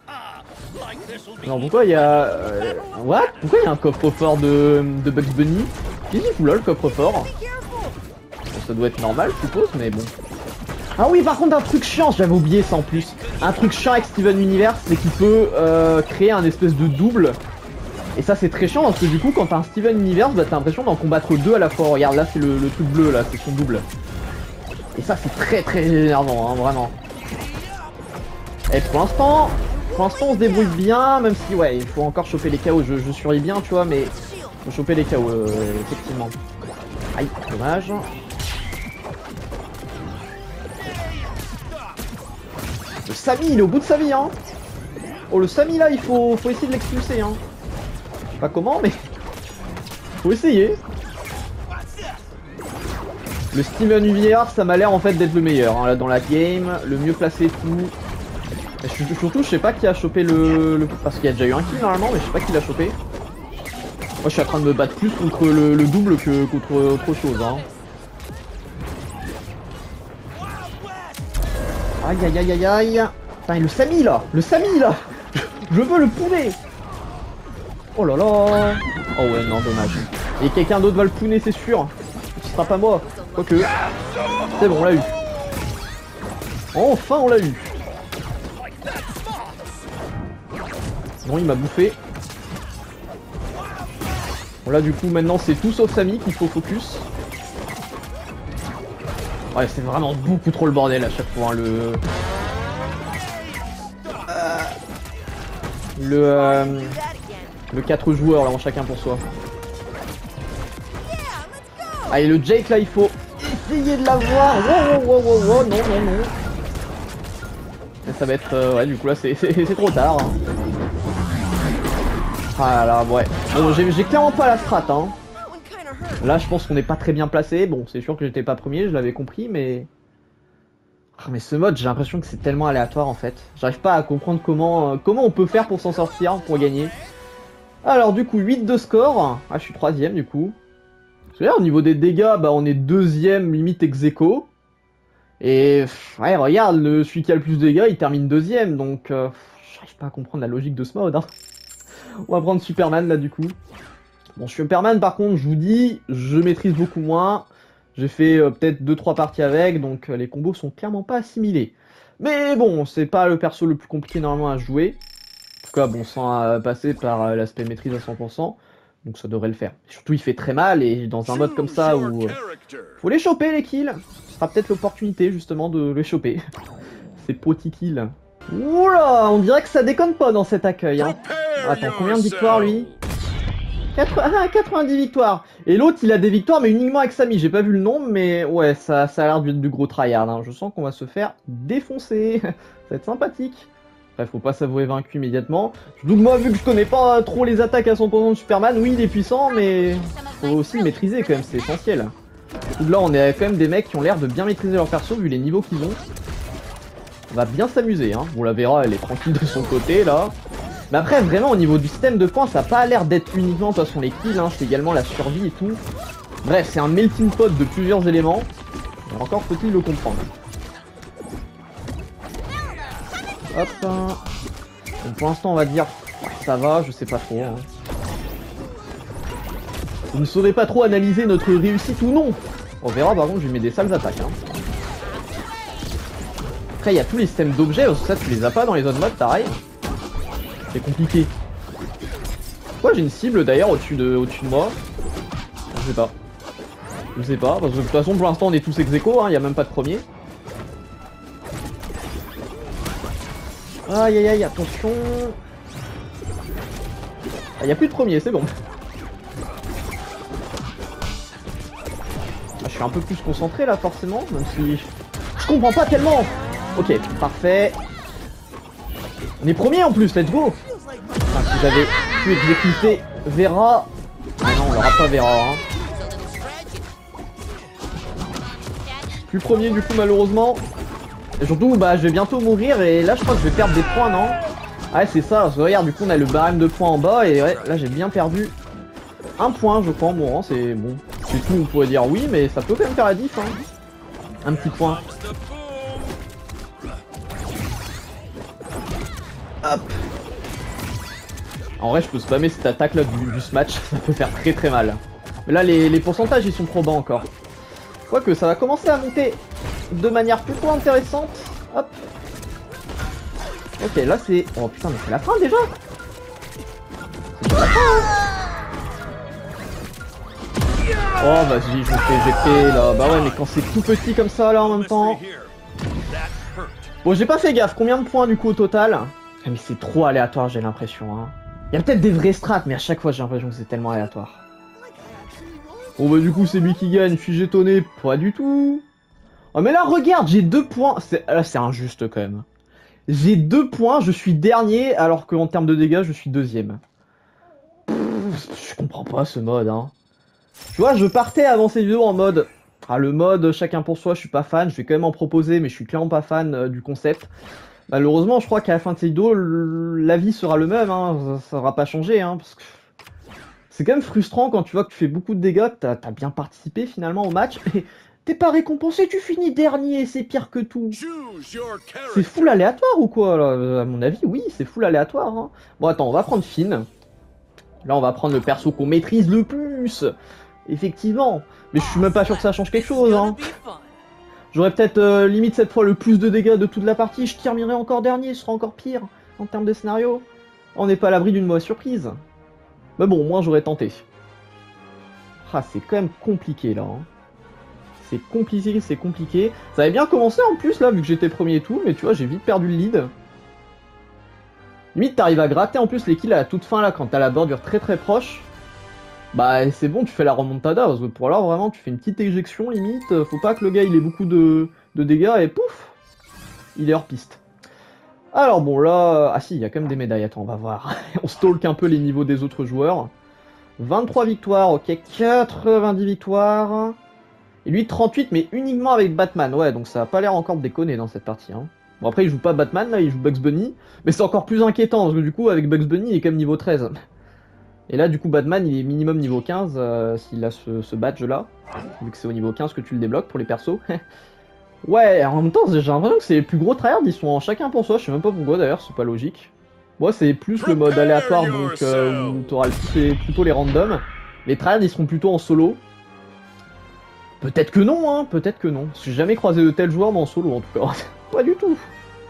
Non, pourquoi il y a... What? Pourquoi il y a un coffre-fort de Bugs Bunny? Qu'est-ce qu'il fout là, le coffre-fort? Bon, ça doit être normal, je suppose, mais bon. Ah oui, par contre, un truc chiant, j'avais oublié ça en plus. Un truc chiant avec Steven Universe, c'est qu'il peut créer un espèce de double. Et ça, c'est très chiant, parce que du coup, quand t'as un Steven Universe, bah, t'as l'impression d'en combattre deux à la fois. Regarde, là, c'est le truc bleu, là, c'est son double. Et ça, c'est très énervant, hein, vraiment. Et pour l'instant, on se débrouille bien, même si, ouais, il faut encore choper les KO. Je survis bien, tu vois, mais faut choper les KO, effectivement. Aïe, dommage. Le Samy, il est au bout de sa vie, hein. Oh, le Samy, là, il faut essayer de l'expulser, hein. Je sais pas comment, mais faut essayer. Le Steven Universe, ça m'a l'air en fait d'être le meilleur, hein, là, dans la game, le mieux placé et tout. Et surtout, je sais pas qui a chopé le... Parce qu'il y a déjà eu un kill normalement, mais je sais pas qui l'a chopé. Moi, je suis en train de me battre plus contre le double que contre autre chose, hein. Aïe. Putain, et le Samy là, je veux le pouner. Oh là là. Oh ouais, non, dommage. Et quelqu'un d'autre va le pouner, c'est sûr. Ce sera pas moi. Quoique. C'est bon, on l'a eu. Enfin, on l'a eu. Non, il m'a bouffé. Bon, là, du coup, maintenant, c'est tout sauf Samy qu'il faut focus. Ouais, c'est vraiment beaucoup trop le bordel à chaque fois, hein, le 4 joueurs, là, en chacun pour soi. Allez, le Jake, là, il faut essayer de l'avoir. Wow, non. Et ça va être... ouais, du coup, là, c'est trop tard. Hein. Ah là, ouais. Bon, j'ai clairement pas la strat, hein. Là, je pense qu'on n'est pas très bien placé. Bon, c'est sûr que j'étais pas premier, je l'avais compris, mais... Ah, mais ce mode, j'ai l'impression que c'est tellement aléatoire, en fait. J'arrive pas à comprendre comment on peut faire pour s'en sortir, pour gagner. Alors, du coup, 8 de score. Ah, je suis 3ème, du coup. Là, au niveau des dégâts, bah, on est 2ème, limite ex-aequo. Et ouais, regarde, celui qui a le plus de dégâts, il termine 2ème, donc j'arrive pas à comprendre la logique de ce mode. Hein. On va prendre Superman là, du coup. Bon, Superman, par contre, je vous dis, je maîtrise beaucoup moins. J'ai fait peut-être 2-3 parties avec, donc les combos sont clairement pas assimilés. Mais bon, c'est pas le perso le plus compliqué normalement à jouer. En tout cas, bon, sans passer par l'aspect maîtrise à 100%. Donc ça devrait le faire. Surtout il fait très mal et dans un mode comme ça où faut les choper les kills. Ce sera peut-être l'opportunité justement de les choper. Ces petits kills. Oula, on dirait que ça déconne pas dans cet accueil. Hein. Attends, combien de victoires lui 90 victoires. Et l'autre il a des victoires mais uniquement avec Samy. J'ai pas vu le nombre mais ouais ça a l'air d'être du gros tryhard. Hein. Je sens qu'on va se faire défoncer. Ça va être sympathique. Faut pas s'avouer vaincu immédiatement. Donc moi, vu que je connais pas trop les attaques à 100% de Superman, oui, il est puissant, mais faut aussi le maîtriser quand même, c'est essentiel. Donc là, on est quand même des mecs qui ont l'air de bien maîtriser leur perso, vu les niveaux qu'ils ont. On va bien s'amuser, hein. Bon, la Vera, elle est tranquille de son côté, là. Mais après, vraiment, au niveau du système de points, ça n'a pas l'air d'être uniquement, de toute façon, les kills, hein. C'est également la survie et tout. Bref, c'est un melting pot de plusieurs éléments. Et encore faut-il le comprendre. Hop. Donc pour l'instant on va dire ça va, je sais pas trop. Hein. Vous ne saurez pas trop analyser notre réussite ou non. On verra par contre je lui mets des sales attaques. Hein. Après il y a tous les systèmes d'objets, ça tu les as pas dans les autres modes pareil. C'est compliqué. Pourquoi j'ai une cible d'ailleurs au-dessus de moi? Je sais pas. Je sais pas, parce que de toute façon pour l'instant on est tous ex-aequo, hein, il n'y a même pas de premier. Aïe, attention. Ah, y a plus de premier, c'est bon. Ah, je suis un peu plus concentré là, forcément, même si je comprends pas tellement. Ok, parfait. On est premier en plus, let's go. Enfin, si j'avais pu exécuter Vera. Ah non, on l'aura pas Vera. Hein. Plus premier du coup, malheureusement. Et surtout, bah, je vais bientôt mourir et là, je crois que je vais perdre des points, non? Ouais, c'est ça, parce que regarde, du coup, on a le barème de points en bas et ouais, là, j'ai bien perdu un point, je crois, en mourant. C'est bon. Du coup, on pourrait dire oui, mais ça peut quand même faire la diff, hein. Un petit point. Hop. En vrai, je peux spammer cette attaque là du smash, ça peut faire très très mal. Mais là, les pourcentages ils sont trop bas encore. Quoique, ça va commencer à monter de manière plutôt intéressante. Hop. Ok, là c'est... Oh putain, mais c'est la fin déjà. C'est la fin, hein. Oh vas-y, je me fais jeter là. Bah ouais, mais quand c'est tout petit comme ça là en même temps. Bon, j'ai pas fait gaffe. Combien de points du coup au total? Ah, mais c'est trop aléatoire, j'ai l'impression. Hein. Il y a peut-être des vrais strats, mais à chaque fois j'ai l'impression que c'est tellement aléatoire. Bon bah du coup c'est lui qui gagne, je suis étonné. Pas du tout. Oh mais là regarde, j'ai 2 points. Là c'est injuste quand même. J'ai 2 points, je suis dernier, alors qu'en termes de dégâts je suis deuxième. Je comprends pas ce mode hein. Tu vois, je partais avant cette vidéo en mode... Ah, le mode chacun pour soi, je suis pas fan, je vais quand même en proposer, mais je suis clairement pas fan du concept. Malheureusement, je crois qu'à la fin de cette vidéo, l'avis sera le même, hein, ça aura pas changé, hein, parce que... C'est quand même frustrant quand tu vois que tu fais beaucoup de dégâts, que t'as bien participé finalement au match, et t'es pas récompensé, tu finis dernier, c'est pire que tout. C'est full aléatoire ou quoi, là? À mon avis, oui, c'est full aléatoire. Hein. Bon, attends, on va prendre Finn. Là, on va prendre le perso qu'on maîtrise le plus. Effectivement. Mais je suis même pas sûr que ça change quelque chose. Hein. J'aurais peut-être limite cette fois le plus de dégâts de toute la partie. Je terminerai encore dernier, ce sera encore pire en termes de scénario. On n'est pas à l'abri d'une mauvaise surprise. Mais bon, au moins j'aurais tenté. Ah, c'est quand même compliqué là. Hein. C'est compliqué, c'est compliqué. Ça avait bien commencé en plus là, vu que j'étais premier et tout. Mais tu vois, j'ai vite perdu le lead. Limite, t'arrives à gratter en plus les kills à la toute fin là, quand t'as la bordure très très proche. Bah c'est bon, tu fais la remontada, parce que pour là vraiment tu fais une petite éjection limite, faut pas que le gars il ait beaucoup de dégâts et pouf, il est hors piste. Alors bon là, ah si, il y a quand même des médailles, attends on va voir, on stalk un peu les niveaux des autres joueurs. 23 victoires, ok, 90 victoires, et lui 38 mais uniquement avec Batman, ouais donc ça a pas l'air encore de déconner dans cette partie. Hein. Bon après il joue pas Batman là, il joue Bugs Bunny, mais c'est encore plus inquiétant, parce que du coup avec Bugs Bunny il est quand même niveau 13. Et là, du coup, Batman, il est minimum niveau 15 s'il a ce badge-là. Vu que c'est au niveau 15 que tu le débloques pour les persos. Ouais, en même temps, j'ai l'impression que c'est les plus gros tryhards, ils sont en chacun pour soi. Je sais même pas pourquoi d'ailleurs, c'est pas logique. Moi, c'est plus le mode aléatoire, donc où t'auras plutôt les randoms. Les tryhards, ils seront plutôt en solo. Peut-être que non, hein, peut-être que non. J'ai jamais croisé de tels joueurs, mais en solo en tout cas. Pas du tout.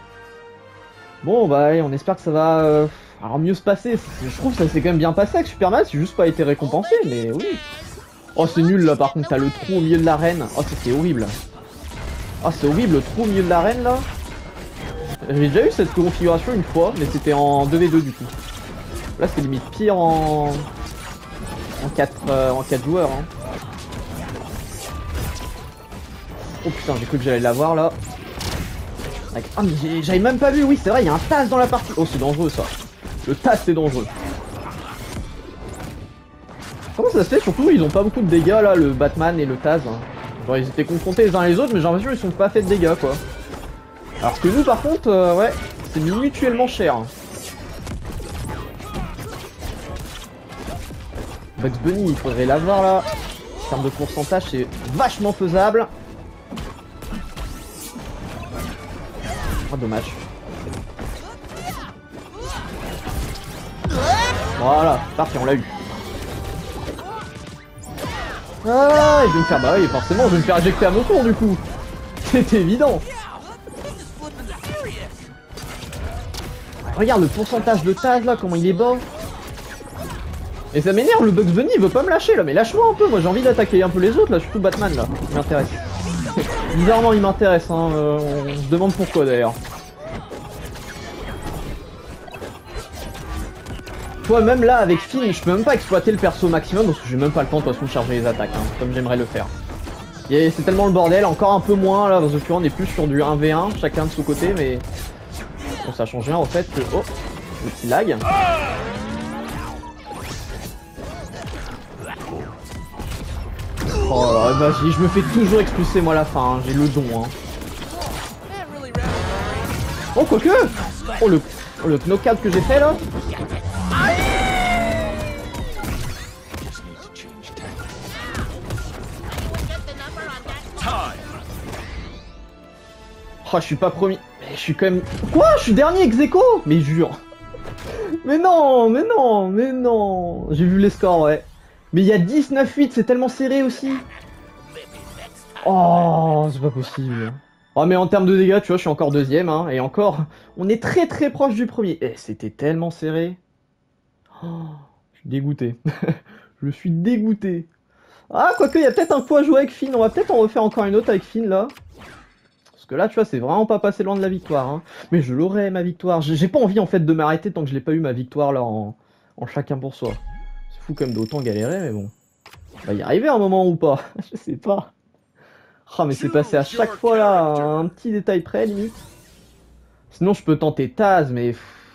Bon, bah, allez, on espère que ça va... Alors mieux se passer, je trouve que ça s'est quand même bien passé avec Superman, c'est juste pas été récompensé, mais oui. Oh c'est nul là par contre, t'as le trou au milieu de l'arène. Oh c'était horrible. Oh c'est horrible le trou au milieu de l'arène là. J'ai déjà eu cette configuration une fois, mais c'était en 2v2 du coup. Là c'est limite pire en 4 joueurs. Hein. Oh putain j'ai cru que j'allais l'avoir là. Ah mais j'avais même pas vu, oui c'est vrai, il y a un tas dans la partie. Oh c'est dangereux ça. Le tas c'est dangereux. Comment ça se fait? Surtout ils ont pas beaucoup de dégâts là, le Batman et le Taz. Hein. Genre ils étaient confrontés les uns les autres mais j'ai l'impression qu'ils sont pas fait de dégâts quoi. Alors que nous par contre, ouais, c'est mutuellement cher. Bugs Bunny il faudrait l'avoir là. En termes de pourcentage c'est vachement faisable. Oh dommage. Voilà, parfait, on l'a eu. Ah, et je vais me faire... Bah oui, forcément, je vais me faire éjecter à mon tour, du coup. C'est évident. Regarde le pourcentage de Taz, là, comment il est bas. Et ça m'énerve, le Bugs Bunny, il veut pas me lâcher, là. Mais lâche-moi un peu, moi, j'ai envie d'attaquer un peu les autres, là. Surtout Batman, là. Il m'intéresse. Bizarrement, il m'intéresse, hein. On se demande pourquoi, d'ailleurs. Toi même là avec Finn, je peux même pas exploiter le perso au maximum parce que j'ai même pas le temps de toute façon de charger les attaques, hein, comme j'aimerais le faire. Et c'est tellement le bordel, encore un peu moins là, parce que tu vois on est plus sur du 1v1, chacun de son côté, mais bon ça change rien au fait que... Oh, le petit lag. Oh là, vas-y, je me fais toujours expulser moi à la fin, hein, j'ai le don. Hein. Oh quoique. Oh le knockout que j'ai fait là. Oh, je suis pas premier. Mais je suis quand même... Quoi? Je suis dernier ex aequo? Mais jure. Mais non, mais non, mais non. J'ai vu les scores, ouais. Mais il y a 19-8, c'est tellement serré aussi. Oh, c'est pas possible. Oh, mais en termes de dégâts, tu vois, je suis encore deuxième, hein. Et encore, on est très très proche du premier. Eh, c'était tellement serré. Oh, je suis dégoûté. Je suis dégoûté. Ah, quoique, il y a peut-être un coup à jouer avec Finn. On va peut-être en refaire encore une autre avec Finn, là. Parce que là, tu vois, c'est vraiment pas passé loin de la victoire. Hein. Mais je l'aurai, ma victoire. J'ai pas envie, en fait, de m'arrêter tant que je l'ai pas eu, ma victoire, là, en chacun pour soi. C'est fou, quand même, d'autant galérer, mais bon. On va y arriver à un moment ou pas. Je sais pas. Ah, mais c'est passé à chaque fois, là, à un petit détail près, limite. Sinon, je peux tenter Taz, mais...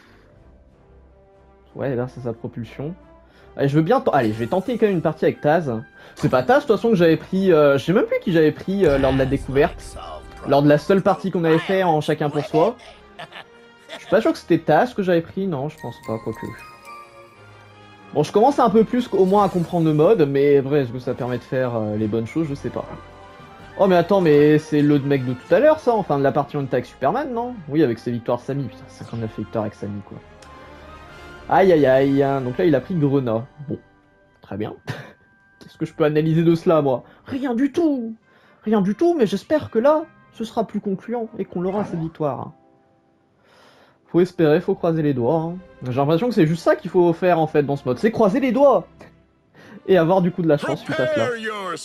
Ouais, là, c'est sa propulsion. Allez, je veux bien... Allez, je vais tenter quand même une partie avec Taz. C'est pas Taz, de toute façon, que j'avais pris... Je sais même plus qui j'avais pris lors de la découverte. Lors de la seule partie qu'on avait fait en chacun pour soi. Je suis pas sûr que c'était Taz que j'avais pris. Non, je pense pas, quoique. Bon, je commence un peu plus au moins à comprendre le mode, mais vrai, est-ce que ça permet de faire les bonnes choses? Je sais pas. Oh, mais attends, mais c'est le mec de tout à l'heure, ça? Enfin, de la partie on était avec Superman, non? Oui, avec ses victoires Samy. Putain, 59 victoires avec Samy, quoi. Aïe aïe aïe, donc là il a pris Grenat. Bon, très bien. Qu'est-ce que je peux analyser de cela, moi? Rien du tout. Rien du tout, mais j'espère que là, ce sera plus concluant et qu'on aura cette victoire. Faut espérer, faut croiser les doigts. Hein. J'ai l'impression que c'est juste ça qu'il faut faire en fait dans ce mode, c'est croiser les doigts et avoir du coup de la chance suite à cela.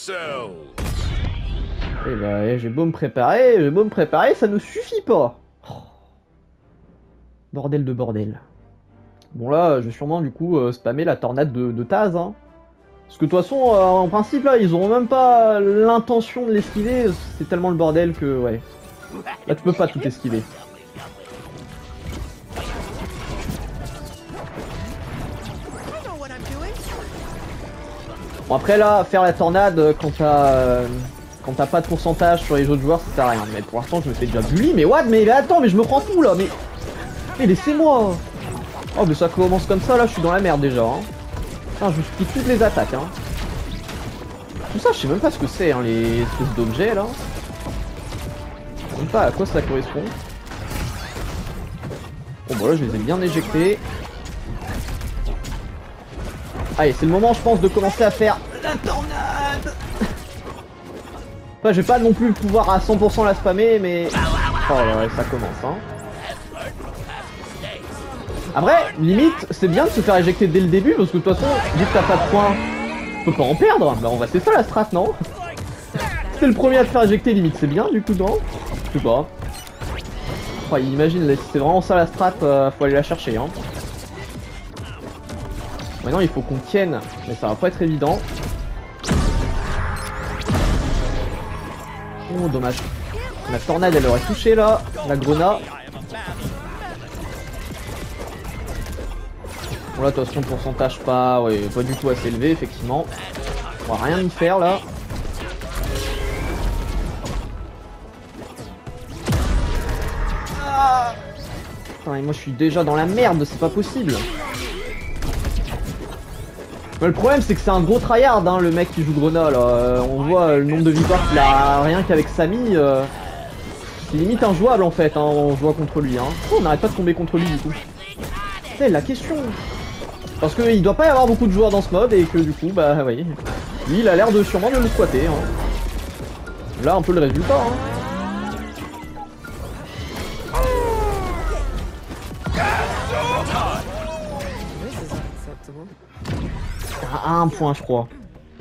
Et bah, j'ai beau me préparer, ça ne suffit pas. Oh. Bordel de bordel. Bon là, je vais sûrement du coup spammer la tornade de Taz. Hein. Parce que de toute façon, en principe là, ils auront même pas l'intention de l'esquiver. C'est tellement le bordel que ouais. Là, tu peux pas tout esquiver. Bon après là, faire la tornade quand t'as pas de pourcentage sur les autres joueurs, ça sert à rien. Mais pour l'instant, je me fais déjà bully. Mais what? Mais attends, mais je me prends tout là. Mais laissez-moi. Oh mais ça commence comme ça là, je suis dans la merde déjà. Hein. Putain, je vous skip toutes les attaques. Hein. Tout ça, je sais même pas ce que c'est, hein, les espèces d'objets là. Je sais même pas à quoi ça correspond. Bon bah là, je les ai bien éjectés. Allez, c'est le moment, je pense, de commencer à faire la tornade. Enfin, je vais pas non plus pouvoir à 100% la spammer, mais... Oh là là, ça commence, hein. Après, limite, c'est bien de se faire éjecter dès le début, parce que de toute façon, vu que t'as pas de points, tu peux pas en perdre. Bah on va, c'est ça la strat, non? C'est le premier à te faire éjecter, limite, c'est bien, du coup, non? Je sais pas. Oh, imagine, si c'est vraiment ça la strat, faut aller la chercher, hein. Maintenant, il faut qu'on tienne, mais ça va pas être évident. Oh, dommage. La tornade, elle aurait touché, là, la grenade. Bon là de toute façon pourcentage pas du tout assez élevé effectivement. On va rien y faire là. Ah putain, et moi je suis déjà dans la merde, c'est pas possible. Mais le problème c'est que c'est un gros tryhard hein, le mec qui joue Grenat là. On voit le nombre de victoires qu'il a rien qu'avec Samy. C'est limite injouable en fait, hein, on joue contre lui. Hein. Oh, on n'arrête pas de tomber contre lui du coup. C'est la question. Parce qu'il doit pas y avoir beaucoup de joueurs dans ce mode et que du coup, bah oui, lui il a l'air de sûrement de le squatter. Hein. Là un peu le résultat. Hein. À un point je crois.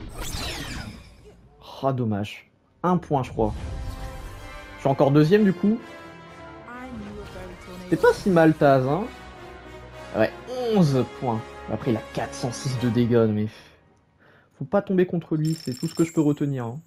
Ah dommage. Un point je crois. Je suis encore deuxième du coup. C'est pas si mal Taz hein. Ouais, 11 points. Après il a 406 de dégâts, mais... Faut pas tomber contre lui, c'est tout ce que je peux retenir. Hein.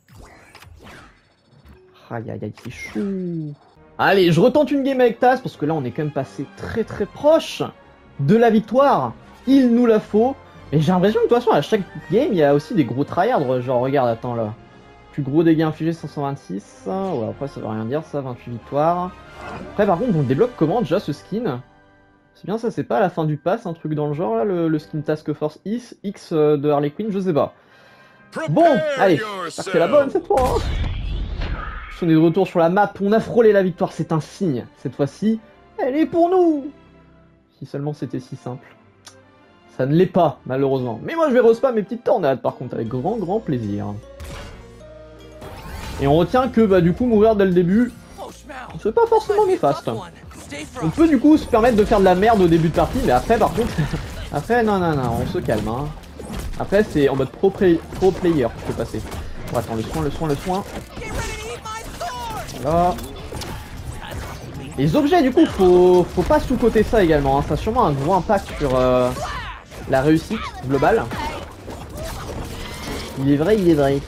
Aïe aïe aïe, c'est chaud. Allez, je retente une game avec Taz, parce que là on est quand même passé très très proche de la victoire. Il nous la faut. Et j'ai l'impression que de toute façon à chaque game il y a aussi des gros tryhards. Genre regarde, attends là. Plus gros dégâts infligés 526. Ouais, après ça veut rien dire ça, 28 victoires. Après par contre on débloque comment déjà ce skin? C'est bien ça, c'est pas à la fin du pass, un truc dans le genre là, le skin Task Force X de Harley Quinn, je sais pas. Bon, allez, j'espère que c'est la bonne cette fois. Hein. On est de retour sur la map, on a frôlé la victoire, c'est un signe. Cette fois-ci, elle est pour nous. Si seulement c'était si simple. Ça ne l'est pas, malheureusement. Mais moi je vais respam mes petites tornades par contre, avec grand plaisir. Et on retient que bah du coup mourir dès le début, c'est pas forcément néfaste. On peut du coup se permettre de faire de la merde au début de partie, mais après par contre, après non, on se calme. Hein. Après c'est en mode pro player que je peux passer. Bon, attends, le soin. Voilà. Les objets du coup, faut pas sous-coter ça également, hein. Ça a sûrement un gros impact sur la réussite globale. Il est vrai.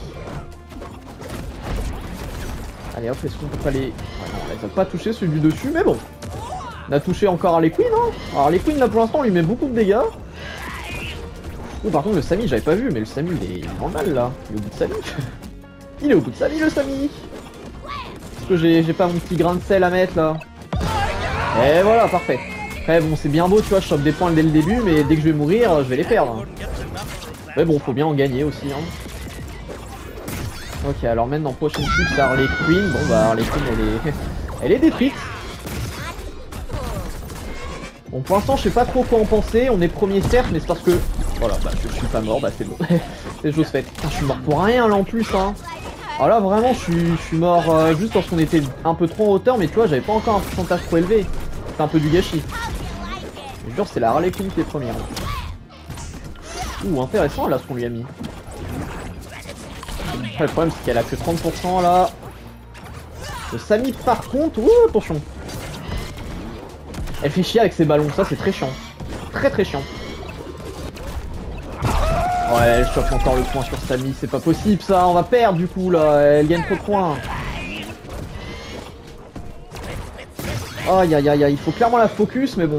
Allez hop, est-ce qu'on peut pas les... Ah non, on les a pas touché celui du dessus, mais bon. On a touché encore Harley Quinn, hein. Alors Harley Quinn là pour l'instant on lui met beaucoup de dégâts. Oh par contre le Samy j'avais pas vu, mais le Samy il est dans le mal là. Il est au bout de sa vie. Il est au bout de sa vie le Samy. Est-ce que j'ai pas mon petit grain de sel à mettre là? Et voilà, parfait. Après bon c'est bien beau tu vois, je chope des points dès le début, mais dès que je vais mourir, je vais les perdre. Mais bon, faut bien en gagner aussi hein. Ok, alors maintenant prochaine type c'est Harley Quinn. Bon bah Harley Quinn elle est détruite. Bon pour l'instant je sais pas trop quoi en penser, on est premier certes mais c'est parce que... Voilà, bah je suis pas mort, bah c'est bon. C'est chose faite. Putain, je suis mort pour rien là en plus hein. Alors là vraiment je suis mort juste parce qu'on était un peu trop en hauteur, mais tu vois j'avais pas encore un pourcentage trop élevé. C'est un peu du gâchis. Je jure c'est la Harley Quinn qui est première. Ouh intéressant là ce qu'on lui a mis. Le problème c'est qu'elle a que 30% là. Le Samy par contre, ouh attention. Elle fait chier avec ses ballons, ça c'est très chiant. Très chiant. Ouais, elle chope encore le point sur Samy, c'est pas possible ça, on va perdre du coup là, elle gagne trop de points. Aïe, il faut clairement la focus mais bon.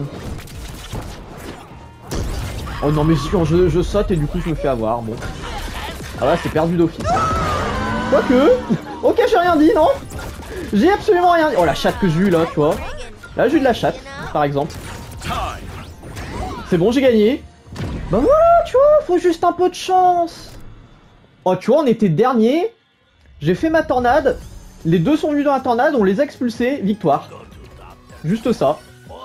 Oh non mais sûr, je saute et du coup je me fais avoir, bon. Ah là c'est perdu d'office. Quoique, ok j'ai rien dit, non? J'ai absolument rien dit. Oh la chatte que j'ai eu là, tu vois. Là j'ai eu de la chatte, par exemple. C'est bon, j'ai gagné. Bah voilà, tu vois, faut juste un peu de chance. Oh tu vois, on était dernier. J'ai fait ma tornade. Les deux sont venus dans la tornade, on les a expulsés, victoire. Juste ça.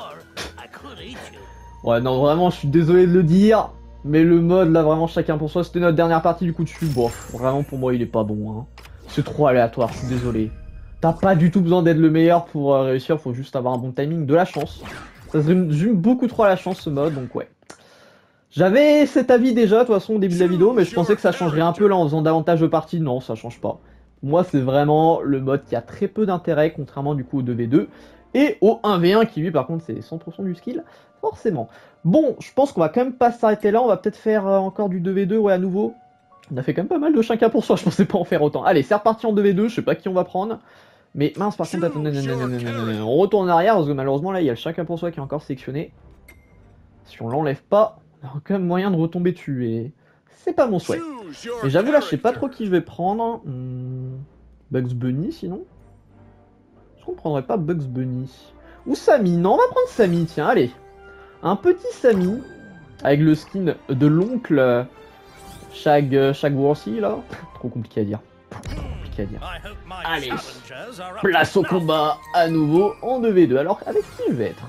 Ouais non vraiment, je suis désolé de le dire. Mais le mode là vraiment chacun pour soi, c'était notre dernière partie du coup dessus. Bon, vraiment pour moi il est pas bon hein. C'est trop aléatoire, je suis désolé. T'as pas du tout besoin d'être le meilleur pour réussir, faut juste avoir un bon timing, de la chance. Ça se résume beaucoup trop à la chance ce mode, donc ouais. J'avais cet avis déjà de toute façon au début de la vidéo, mais je pensais que ça changerait un peu là en faisant davantage de parties. Non, ça change pas. Moi c'est vraiment le mode qui a très peu d'intérêt, contrairement du coup au 2v2. Et au 1v1 qui lui par contre c'est 100% du skill, forcément. Bon, je pense qu'on va quand même pas s'arrêter là, on va peut-être faire encore du 2v2, ouais à nouveau. On a fait quand même pas mal de chacun pour soi, je pensais pas en faire autant. Allez, c'est reparti en 2v2, je sais pas qui on va prendre. Mais mince par contre, on retourne en arrière parce que malheureusement là il y a le chacun pour soi qui est encore sélectionné. Si on l'enlève pas, on a quand même moyen de retomber dessus et c'est pas mon souhait. Et j'avoue là je sais pas trop qui je vais prendre. Bugs Bunny sinon. Est-ce qu'on prendrait pas Bugs Bunny? Ou Samy? Non, on va prendre Samy, tiens, allez. Un petit Samy avec le skin de l'oncle Shagworthy là. Trop compliqué à dire. Allez, place au combat à nouveau en 2v2. Alors, avec qui je vais être?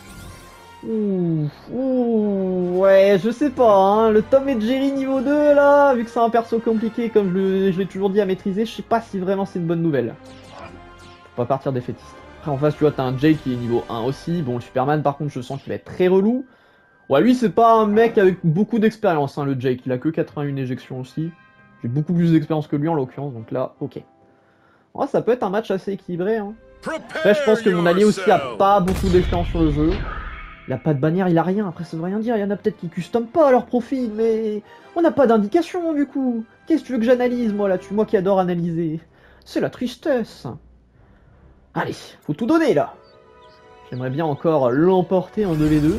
Ouais, je sais pas, hein. Le Tom et Jerry niveau 2 là, vu que c'est un perso compliqué comme je l'ai toujours dit à maîtriser, je sais pas si vraiment c'est une bonne nouvelle. On va partir défaitiste. Après en face tu vois t'as un Jay qui est niveau 1 aussi. Bon le Superman par contre je sens qu'il va être très relou. Ouais lui c'est pas un mec avec beaucoup d'expérience hein, le Jake, il a que 81 éjections aussi. J'ai beaucoup plus d'expérience que lui en l'occurrence donc là ok. Ouais, ça peut être un match assez équilibré hein. Après je pense que mon allié aussi a pas beaucoup d'expérience sur le jeu. Il a pas de bannière, il a rien, après ça veut rien dire, il y en a peut-être qui custom pas à leur profil, mais on n'a pas d'indication du coup. Qu'est-ce que tu veux que j'analyse moi là-dessus, moi qui adore analyser? C'est la tristesse. Allez, faut tout donner là. J'aimerais bien encore l'emporter en 2v2.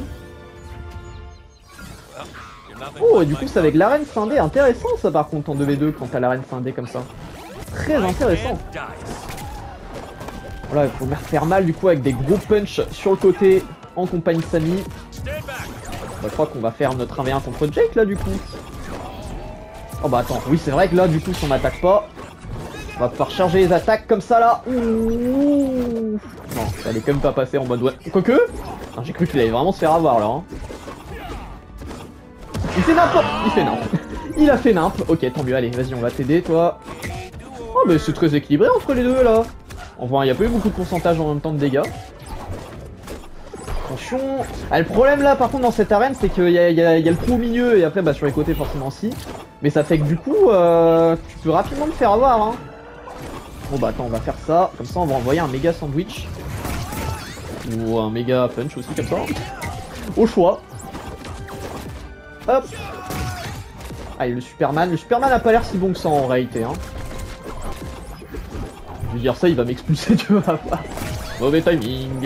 Oh, et du coup c'est avec l'arène scindée, intéressant ça par contre en 2v2 quand t'as l'arène scindée comme ça. Très intéressant. Voilà, il faut faire mal du coup avec des gros punch sur le côté en compagnie de Samy. Bah, je crois qu'on va faire notre 1v1 contre Jake là du coup. Oh bah attends, oui c'est vrai que là du coup si on m'attaque pas, on va pouvoir charger les attaques comme ça là. Ouh. Non, ça allait quand même pas passer en mode ouais. Quoique, j'ai cru qu'il allait vraiment se faire avoir là. Hein. Il fait n'importe... Il fait nimp. Il a fait nimp. Ok, tant mieux, allez, vas-y, on va t'aider, toi. Oh, mais c'est très équilibré entre les deux, là. Enfin, il n'y a pas eu beaucoup de pourcentage en même temps de dégâts. Attention. Ah, le problème, là, par contre, dans cette arène, c'est qu'il y a le trou au milieu, et après, bah, sur les côtés, forcément, si. Mais ça fait que, du coup, tu peux rapidement te faire avoir, hein. Bon, bah, attends, on va faire ça. Comme ça, on va envoyer un méga sandwich. Ou un méga punch aussi, comme ça. Au choix. Hop. Allez, le Superman. Le Superman a pas l'air si bon que ça en réalité. Hein. Je vais dire ça, il va m'expulser, tu vas voir. Mauvais timing.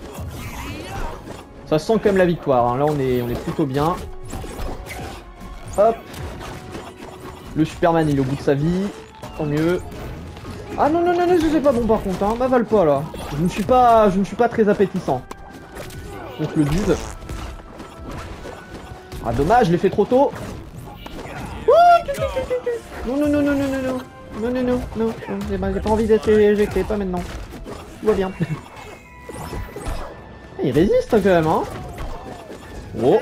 Ça sent comme la victoire. Hein. Là, on est plutôt bien. Hop. Le Superman, il est au bout de sa vie. Tant mieux. Ah non, non, non, non, c'est pas bon par contre. Hein. M'avale pas là. Je ne suis pas très appétissant. Donc le dude. Ah dommage, je l'ai fait trop tôt. Non, non, non, non, non, non, non. Non, non, non, non, j'ai pas envie d'être éjecté, pas maintenant. Tout va bien. Il résiste quand même, hein. Oh.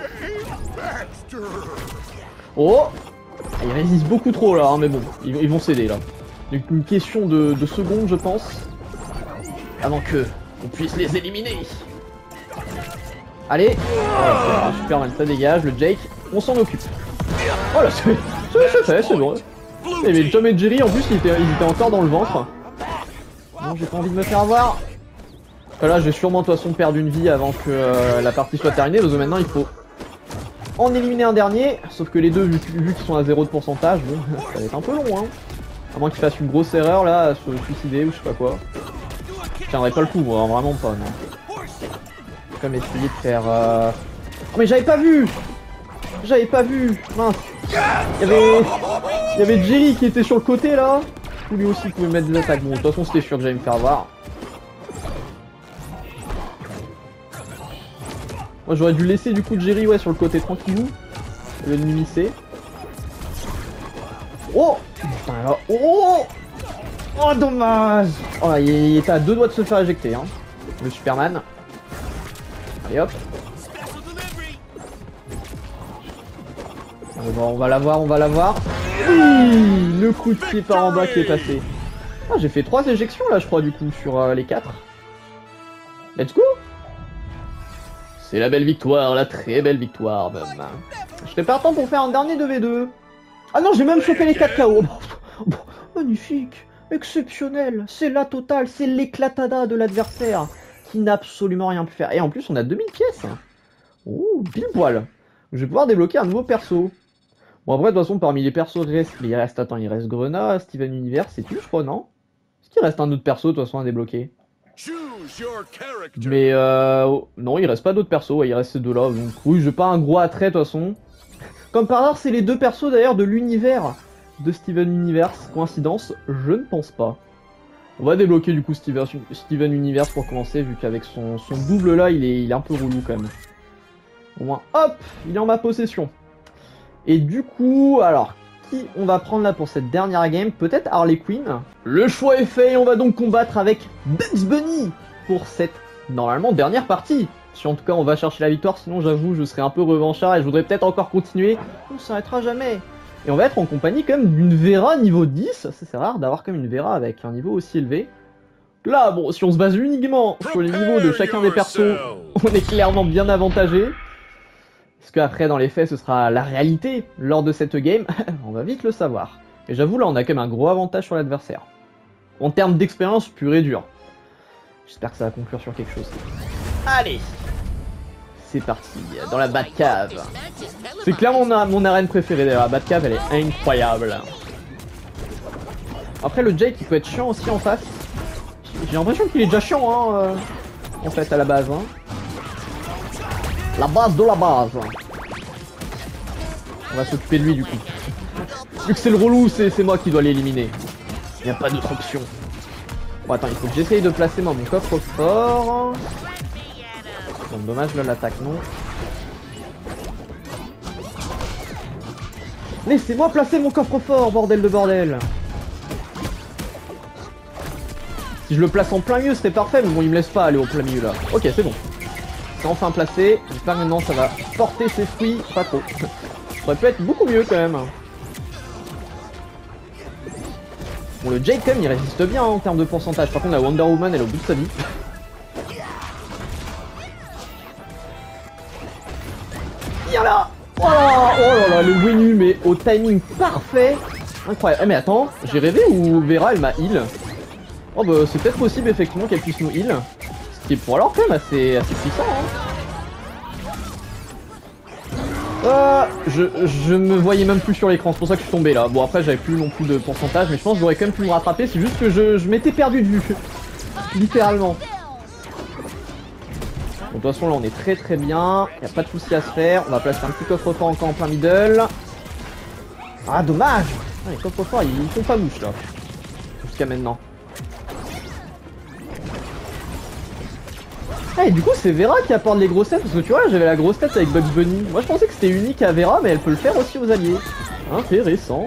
Oh. Il résiste beaucoup trop là, hein, mais bon, ils vont céder là. Une question de secondes, je pense. Avant que on puisse les éliminer. Allez. Voilà, Superman, ça dégage. Le Jake, on s'en occupe. Voilà, c'est fait, c'est bon. Et mais Tom et Jerry en plus ils étaient encore dans le ventre. Non, j'ai pas envie de me faire avoir. Là je vais sûrement de toute façon perdre une vie avant que la partie soit terminée, parce que maintenant il faut en éliminer un dernier. Sauf que les deux vu qu'ils sont à 0 de pourcentage, bon, ça va être un peu long hein. À moins qu'ils fassent une grosse erreur là, à se suicider ou je sais pas quoi. Je tiendrai pas le coup, moi, vraiment pas non. Comme essayer de faire... Oh mais j'avais pas vu. Mince. Il y avait Jerry qui était sur le côté là. Lui aussi pouvait mettre des attaques. Bon, de toute façon c'était sûr que j'allais me faire avoir. Moi j'aurais dû laisser du coup Jerry ouais sur le côté tranquillou. Au lieu de m'immiscer. Oh putain là. Oh dommage. Oh il était à 2 doigts de se faire éjecter hein. Le Superman. Allez hop. Bon, on va l'avoir. Oui, le coup de pied par en bas qui est passé. Ah, j'ai fait 3 éjections là, je crois, du coup, sur les 4. Let's go. C'est la belle victoire, la très belle victoire, même. Je serais partant pour faire un dernier 2v2. Ah non, j'ai même chopé les 4 KO. Bon, magnifique, exceptionnel. C'est la totale, c'est l'éclatada de l'adversaire qui n'a absolument rien pu faire. Et en plus, on a 2000 pièces. Ouh, pile poil. Je vais pouvoir débloquer un nouveau perso. Bon après de toute façon parmi les persos il reste Grena, Steven Universe, c'est tout je crois non? Est-ce qu'il reste un autre perso de toute façon à débloquer? Mais non il reste pas d'autres persos, ouais, il reste ces deux là, donc oui j'ai pas un gros attrait de toute façon. Comme par hasard c'est les deux persos d'ailleurs de l'univers de Steven Universe, coïncidence? Je ne pense pas. On va débloquer du coup Steven Universe pour commencer vu qu'avec son double là il est un peu relou quand même. Au moins hop, il est en ma possession. Et du coup, alors, qui on va prendre là pour cette dernière game? Peut-être Harley Quinn. Le choix est fait et on va donc combattre avec Bugs Bunny pour cette, normalement, dernière partie. Si en tout cas on va chercher la victoire, sinon j'avoue je serai un peu revanchard et je voudrais peut-être encore continuer. On s'arrêtera jamais. Et on va être en compagnie quand même d'une Vera niveau 10. C'est rare d'avoir comme une Vera avec un niveau aussi élevé. Là, bon, si on se base uniquement sur les niveaux de chacun des persos, on est clairement bien avantagé. Est-ce qu'après, dans les faits, ce sera la réalité lors de cette game? On va vite le savoir. Et j'avoue, là, on a quand même un gros avantage sur l'adversaire. En termes d'expérience pure et dure. J'espère que ça va conclure sur quelque chose. Allez! C'est parti, dans la Batcave. C'est clairement mon arène préférée d'ailleurs, la Batcave, elle est incroyable. Après, le Jake, il peut être chiant aussi en face. J'ai l'impression qu'il est déjà chiant, hein, en fait, à la base, hein. La base de la base. On va s'occuper de lui du coup. Vu que c'est le relou, c'est moi qui dois l'éliminer. Il n'y a pas d'autre option. Bon attends, il faut que j'essaye de placer mon coffre-fort. Bon dommage là l'attaque non. Laissez-moi placer mon coffre-fort, bordel de bordel. Si je le place en plein milieu, c'était parfait, mais bon, il me laisse pas aller au plein milieu là. Ok, c'est bon. C'est enfin placé. J'espère que maintenant ça va porter ses fruits. Pas trop. Ça aurait pu être beaucoup mieux quand même. Bon, le Jake quand même il résiste bien hein, en termes de pourcentage. Par contre la Wonder Woman elle est au bout de sa vie. Viens là. Oh là là, le Wenu mais au timing parfait. Incroyable. Eh mais attends, j'ai rêvé ou Vera elle m'a heal. Oh bah c'est peut-être possible effectivement qu'elle puisse nous heal. Ce qui est pour alors quand même assez puissant hein. Je me voyais même plus sur l'écran, c'est pour ça que je suis tombé là. Bon après j'avais plus non plus de pourcentage mais je pense que j'aurais quand même pu me rattraper, c'est juste que je m'étais perdu de vue. Littéralement. Bon, de toute façon là on est très bien, y a pas de souci à se faire, on va placer un petit coffre-fort encore en plein middle. Ah dommage. Ah, les coffres-forts ils font pas mouche là. Jusqu'à maintenant. Ah et du coup c'est Vera qui apporte les grosses têtes parce que tu vois là j'avais la grosse tête avec Bugs Bunny. Moi je pensais que c'était unique à Vera mais elle peut le faire aussi aux alliés. Intéressant.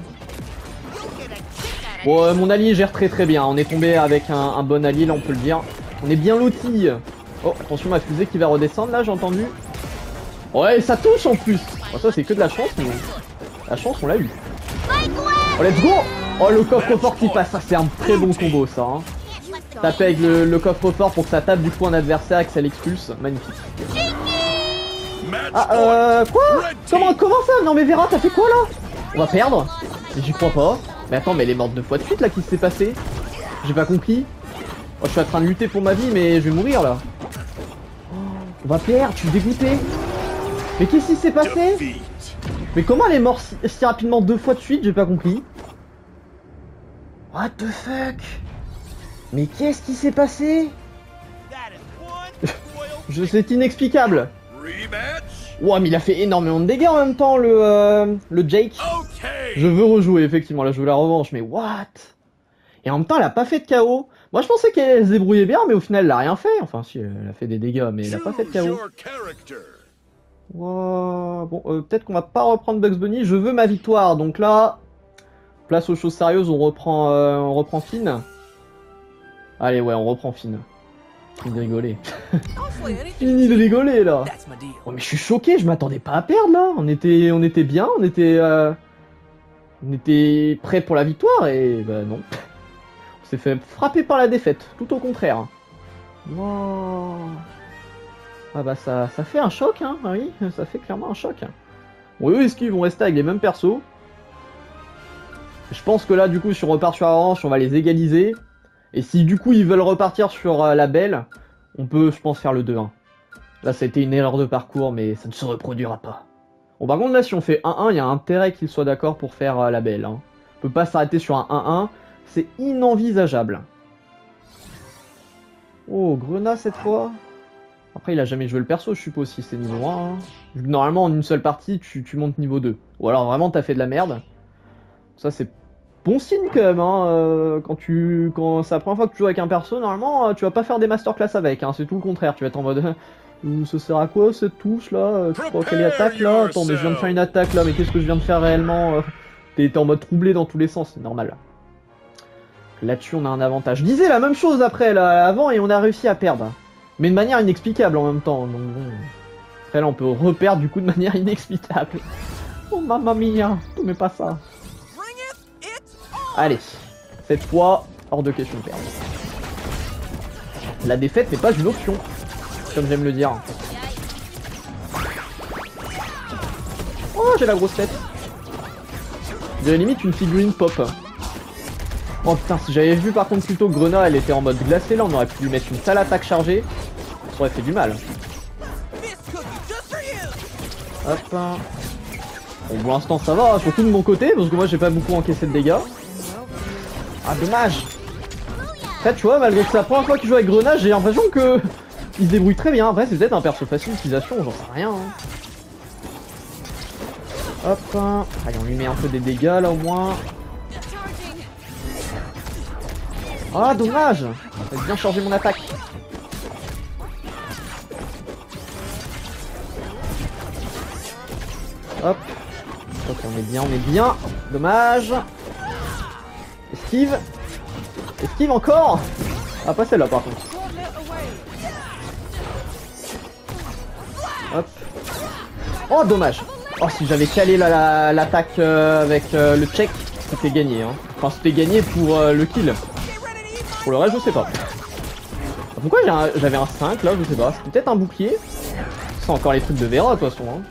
Bon mon allié gère très bien, on est tombé avec un bon allié là on peut le dire. On est bien lotis. Oh attention ma fusée qui va redescendre là j'ai entendu. Ouais ça touche en plus. Bon, ça c'est que de la chance mais la chance on l'a eu. Oh let's go. Oh le coffre-fort qui passe, ça c'est un très bon combo ça hein. Taper avec le coffre-fort pour que ça tape du coup un adversaire et que ça l'expulse. Magnifique. Ah quoi Comment ça? Non mais Vera t'as fait quoi là? On va perdre? J'y crois pas. Mais attends mais elle est morte 2 fois de suite là, qu'est-ce qui s'est passé? J'ai pas compris. Oh je suis en train de lutter pour ma vie mais je vais mourir là. On va perdre, je suis dégoûté. Mais qu'est-ce qui s'est passé? Mais comment elle est morte si rapidement 2 fois de suite? J'ai pas compris. What the fuck? Mais qu'est-ce qui s'est passé? C'est inexplicable. Ouah mais il a fait énormément de dégâts en même temps le Jake. Je veux rejouer effectivement, là je veux la revanche mais what? Et en même temps elle a pas fait de KO. Moi je pensais qu'elle se débrouillait bien mais au final elle a rien fait. Enfin si elle a fait des dégâts mais elle a pas fait de KO. Wow. Bon peut-être qu'on va pas reprendre Bugs Bunny, je veux ma victoire donc là place aux choses sérieuses, on reprend Finn. Allez ouais on reprend Finn. Fini de rigoler. Fini de rigoler là. Oh mais je suis choqué, je m'attendais pas à perdre là. On était bien, on était prêt pour la victoire et bah non. On s'est fait frapper par la défaite, tout au contraire. Wow. Ah bah ça fait un choc hein, oui, ça fait clairement un choc. Bon eux est-ce qu'ils vont rester avec les mêmes persos? Je pense que là du coup si on repart sur la revanche on va les égaliser. Et si du coup ils veulent repartir sur la belle, on peut je pense faire le 2-1. Là ça a été une erreur de parcours mais ça ne se reproduira pas. Bon par contre là si on fait 1-1, il y a intérêt qu'ils soient d'accord pour faire la belle. Hein. On peut pas s'arrêter sur un 1-1, c'est inenvisageable. Oh Grenat cette fois. Après il a jamais joué le perso je suppose si c'est niveau 1. Hein. Normalement en une seule partie tu montes niveau 2. Ou alors vraiment t'as fait de la merde. Ça c'est bon signe quand même, hein, quand c'est la première fois que tu joues avec un perso, normalement tu vas pas faire des masterclass avec, hein, c'est tout le contraire, tu vas être en mode ça sert à quoi cette touche là? Tu crois qu'elle est attaque là? Attends mais je viens de faire une attaque là, mais qu'est-ce que je viens de faire réellement? T'es en mode troublé dans tous les sens, c'est normal. Là-dessus on a un avantage. Je disais la même chose après là, avant et on a réussi à perdre. Mais de manière inexplicable en même temps, donc bon. Après là on peut reperdre du coup de manière inexplicable. Oh mamma mia, tout mais pas ça. Allez, cette fois, hors de question de perdre. La défaite n'est pas une option, comme j'aime le dire. Oh, j'ai la grosse tête. De la limite une figurine pop. Oh putain, si j'avais vu par contre plutôt que Grenat, elle était en mode glacé, là on aurait pu lui mettre une sale attaque chargée. Ça aurait fait du mal. Hop. Bon, pour l'instant ça va, surtout de mon côté, parce que moi j'ai pas beaucoup encaissé de dégâts. Ah dommage. En fait tu vois malgré que c'est la première fois qu'il joue avec Grenat j'ai l'impression que il se débrouille très bien. Après c'est peut-être un perso facile d'utilisation, j'en sais rien. Hein. Hop. Allez on lui met un peu des dégâts là au moins. Ah dommage. J'ai bien chargé mon attaque. Hop. Hop on est bien. Dommage. Esquive. Esquive encore. Ah pas celle-là par contre. Hop. Oh dommage. Oh, si j'avais calé l'attaque avec le check, c'était gagné. Hein. Enfin, c'était gagné pour le kill. Pour le reste, je sais pas. Pourquoi j'avais un 5 là, je sais pas. C'était peut-être un bouclier. C'est encore les trucs de Vera de toute façon. Hein.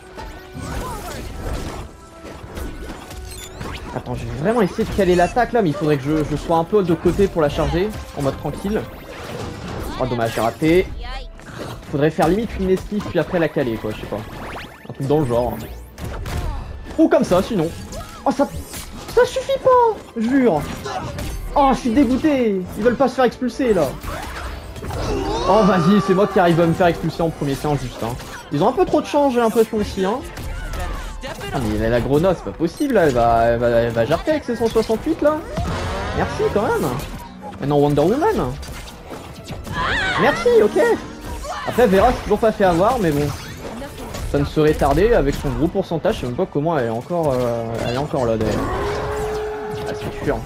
Attends, je vais vraiment essayer de caler l'attaque là, mais il faudrait que je sois un peu de côté pour la charger, en mode tranquille. Oh dommage, j'ai raté. Faudrait faire limite une esquive puis après la caler quoi, je sais pas. Un truc dans le genre. Ou comme ça sinon. Oh ça suffit pas, jure. Oh je suis dégoûté. Ils veulent pas se faire expulser là. Oh vas-y, c'est moi qui arrive à me faire expulser en premier, c'est injuste hein. Ils ont un peu trop de chance j'ai l'impression ici hein. Ah mais la Grona c'est pas possible là, elle va jarter avec ses 168 là. Merci quand même. Maintenant Wonder Woman. Merci, ok. Après Vera c'est toujours pas fait avoir mais bon. Ça ne serait tardé avec son gros pourcentage, je sais même pas comment elle est encore là d'ailleurs. Ah c'est sûr.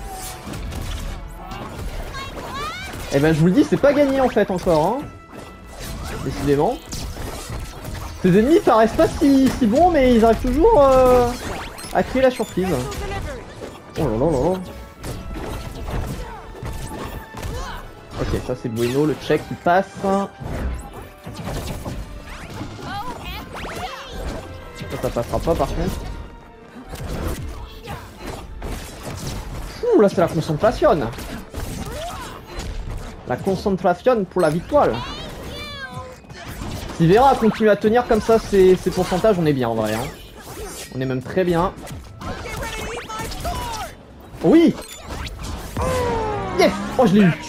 Eh ben je vous le dis, c'est pas gagné en fait encore hein. Décidément. Ces ennemis paraissent pas si bons mais ils arrivent toujours à créer la surprise. Oh là là là là. Ok ça c'est bueno, le check qui passe. Ça passera pas par contre. Ouh là c'est la concentration. La concentration pour la victoire. Si Vera continue à tenir comme ça ses pourcentages, on est bien en vrai. Hein. On est même très bien. Oui. Yes. Oh je l'ai eu.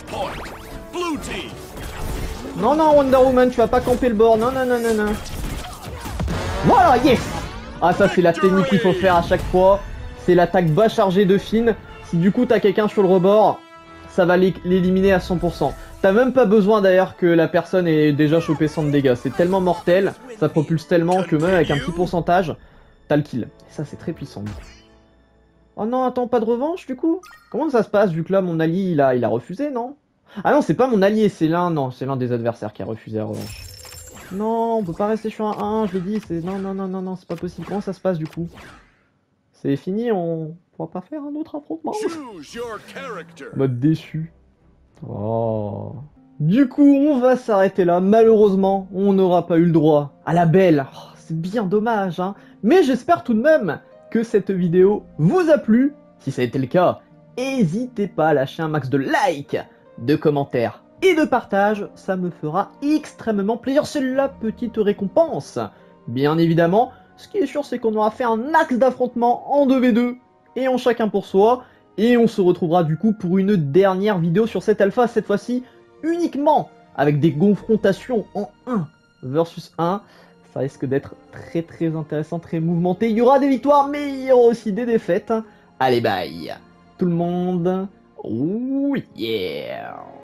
Non non Wonder Woman, tu vas pas camper le bord. Non non non non non. Voilà, yes. Ah ça c'est la technique qu'il faut faire à chaque fois. C'est l'attaque bas chargée de Finn. Si du coup t'as quelqu'un sur le rebord, ça va l'éliminer à 100%. T'as même pas besoin d'ailleurs que la personne ait déjà chopé 100 de dégâts. C'est tellement mortel, ça propulse tellement que même avec un petit pourcentage, t'as le kill. Et ça c'est très puissant. Oh non, attends, pas de revanche du coup? Comment ça se passe vu que là mon allié il a refusé, non? Ah non, c'est pas mon allié, c'est l'un des adversaires qui a refusé la revanche. Non, on peut pas rester sur un 1, je l'ai dit, c'est... Non, non, non, non, non, c'est pas possible. Comment ça se passe du coup? C'est fini, on pourra pas faire un autre affrontement? Mode déçu. Oh. Du coup, on va s'arrêter là. Malheureusement, on n'aura pas eu le droit à la belle. Oh, c'est bien dommage, hein. Mais j'espère tout de même que cette vidéo vous a plu. Si ça a été le cas, n'hésitez pas à lâcher un max de likes, de commentaires et de partage. Ça me fera extrêmement plaisir. C'est la petite récompense. Bien évidemment, ce qui est sûr, c'est qu'on aura fait un max d'affrontements en 2v2 et en chacun pour soi. Et on se retrouvera du coup pour une dernière vidéo sur cette alpha, cette fois-ci uniquement avec des confrontations en 1 versus 1. Ça risque d'être très très intéressant, très mouvementé. Il y aura des victoires, mais il y aura aussi des défaites. Allez bye tout le monde. Oh yeah.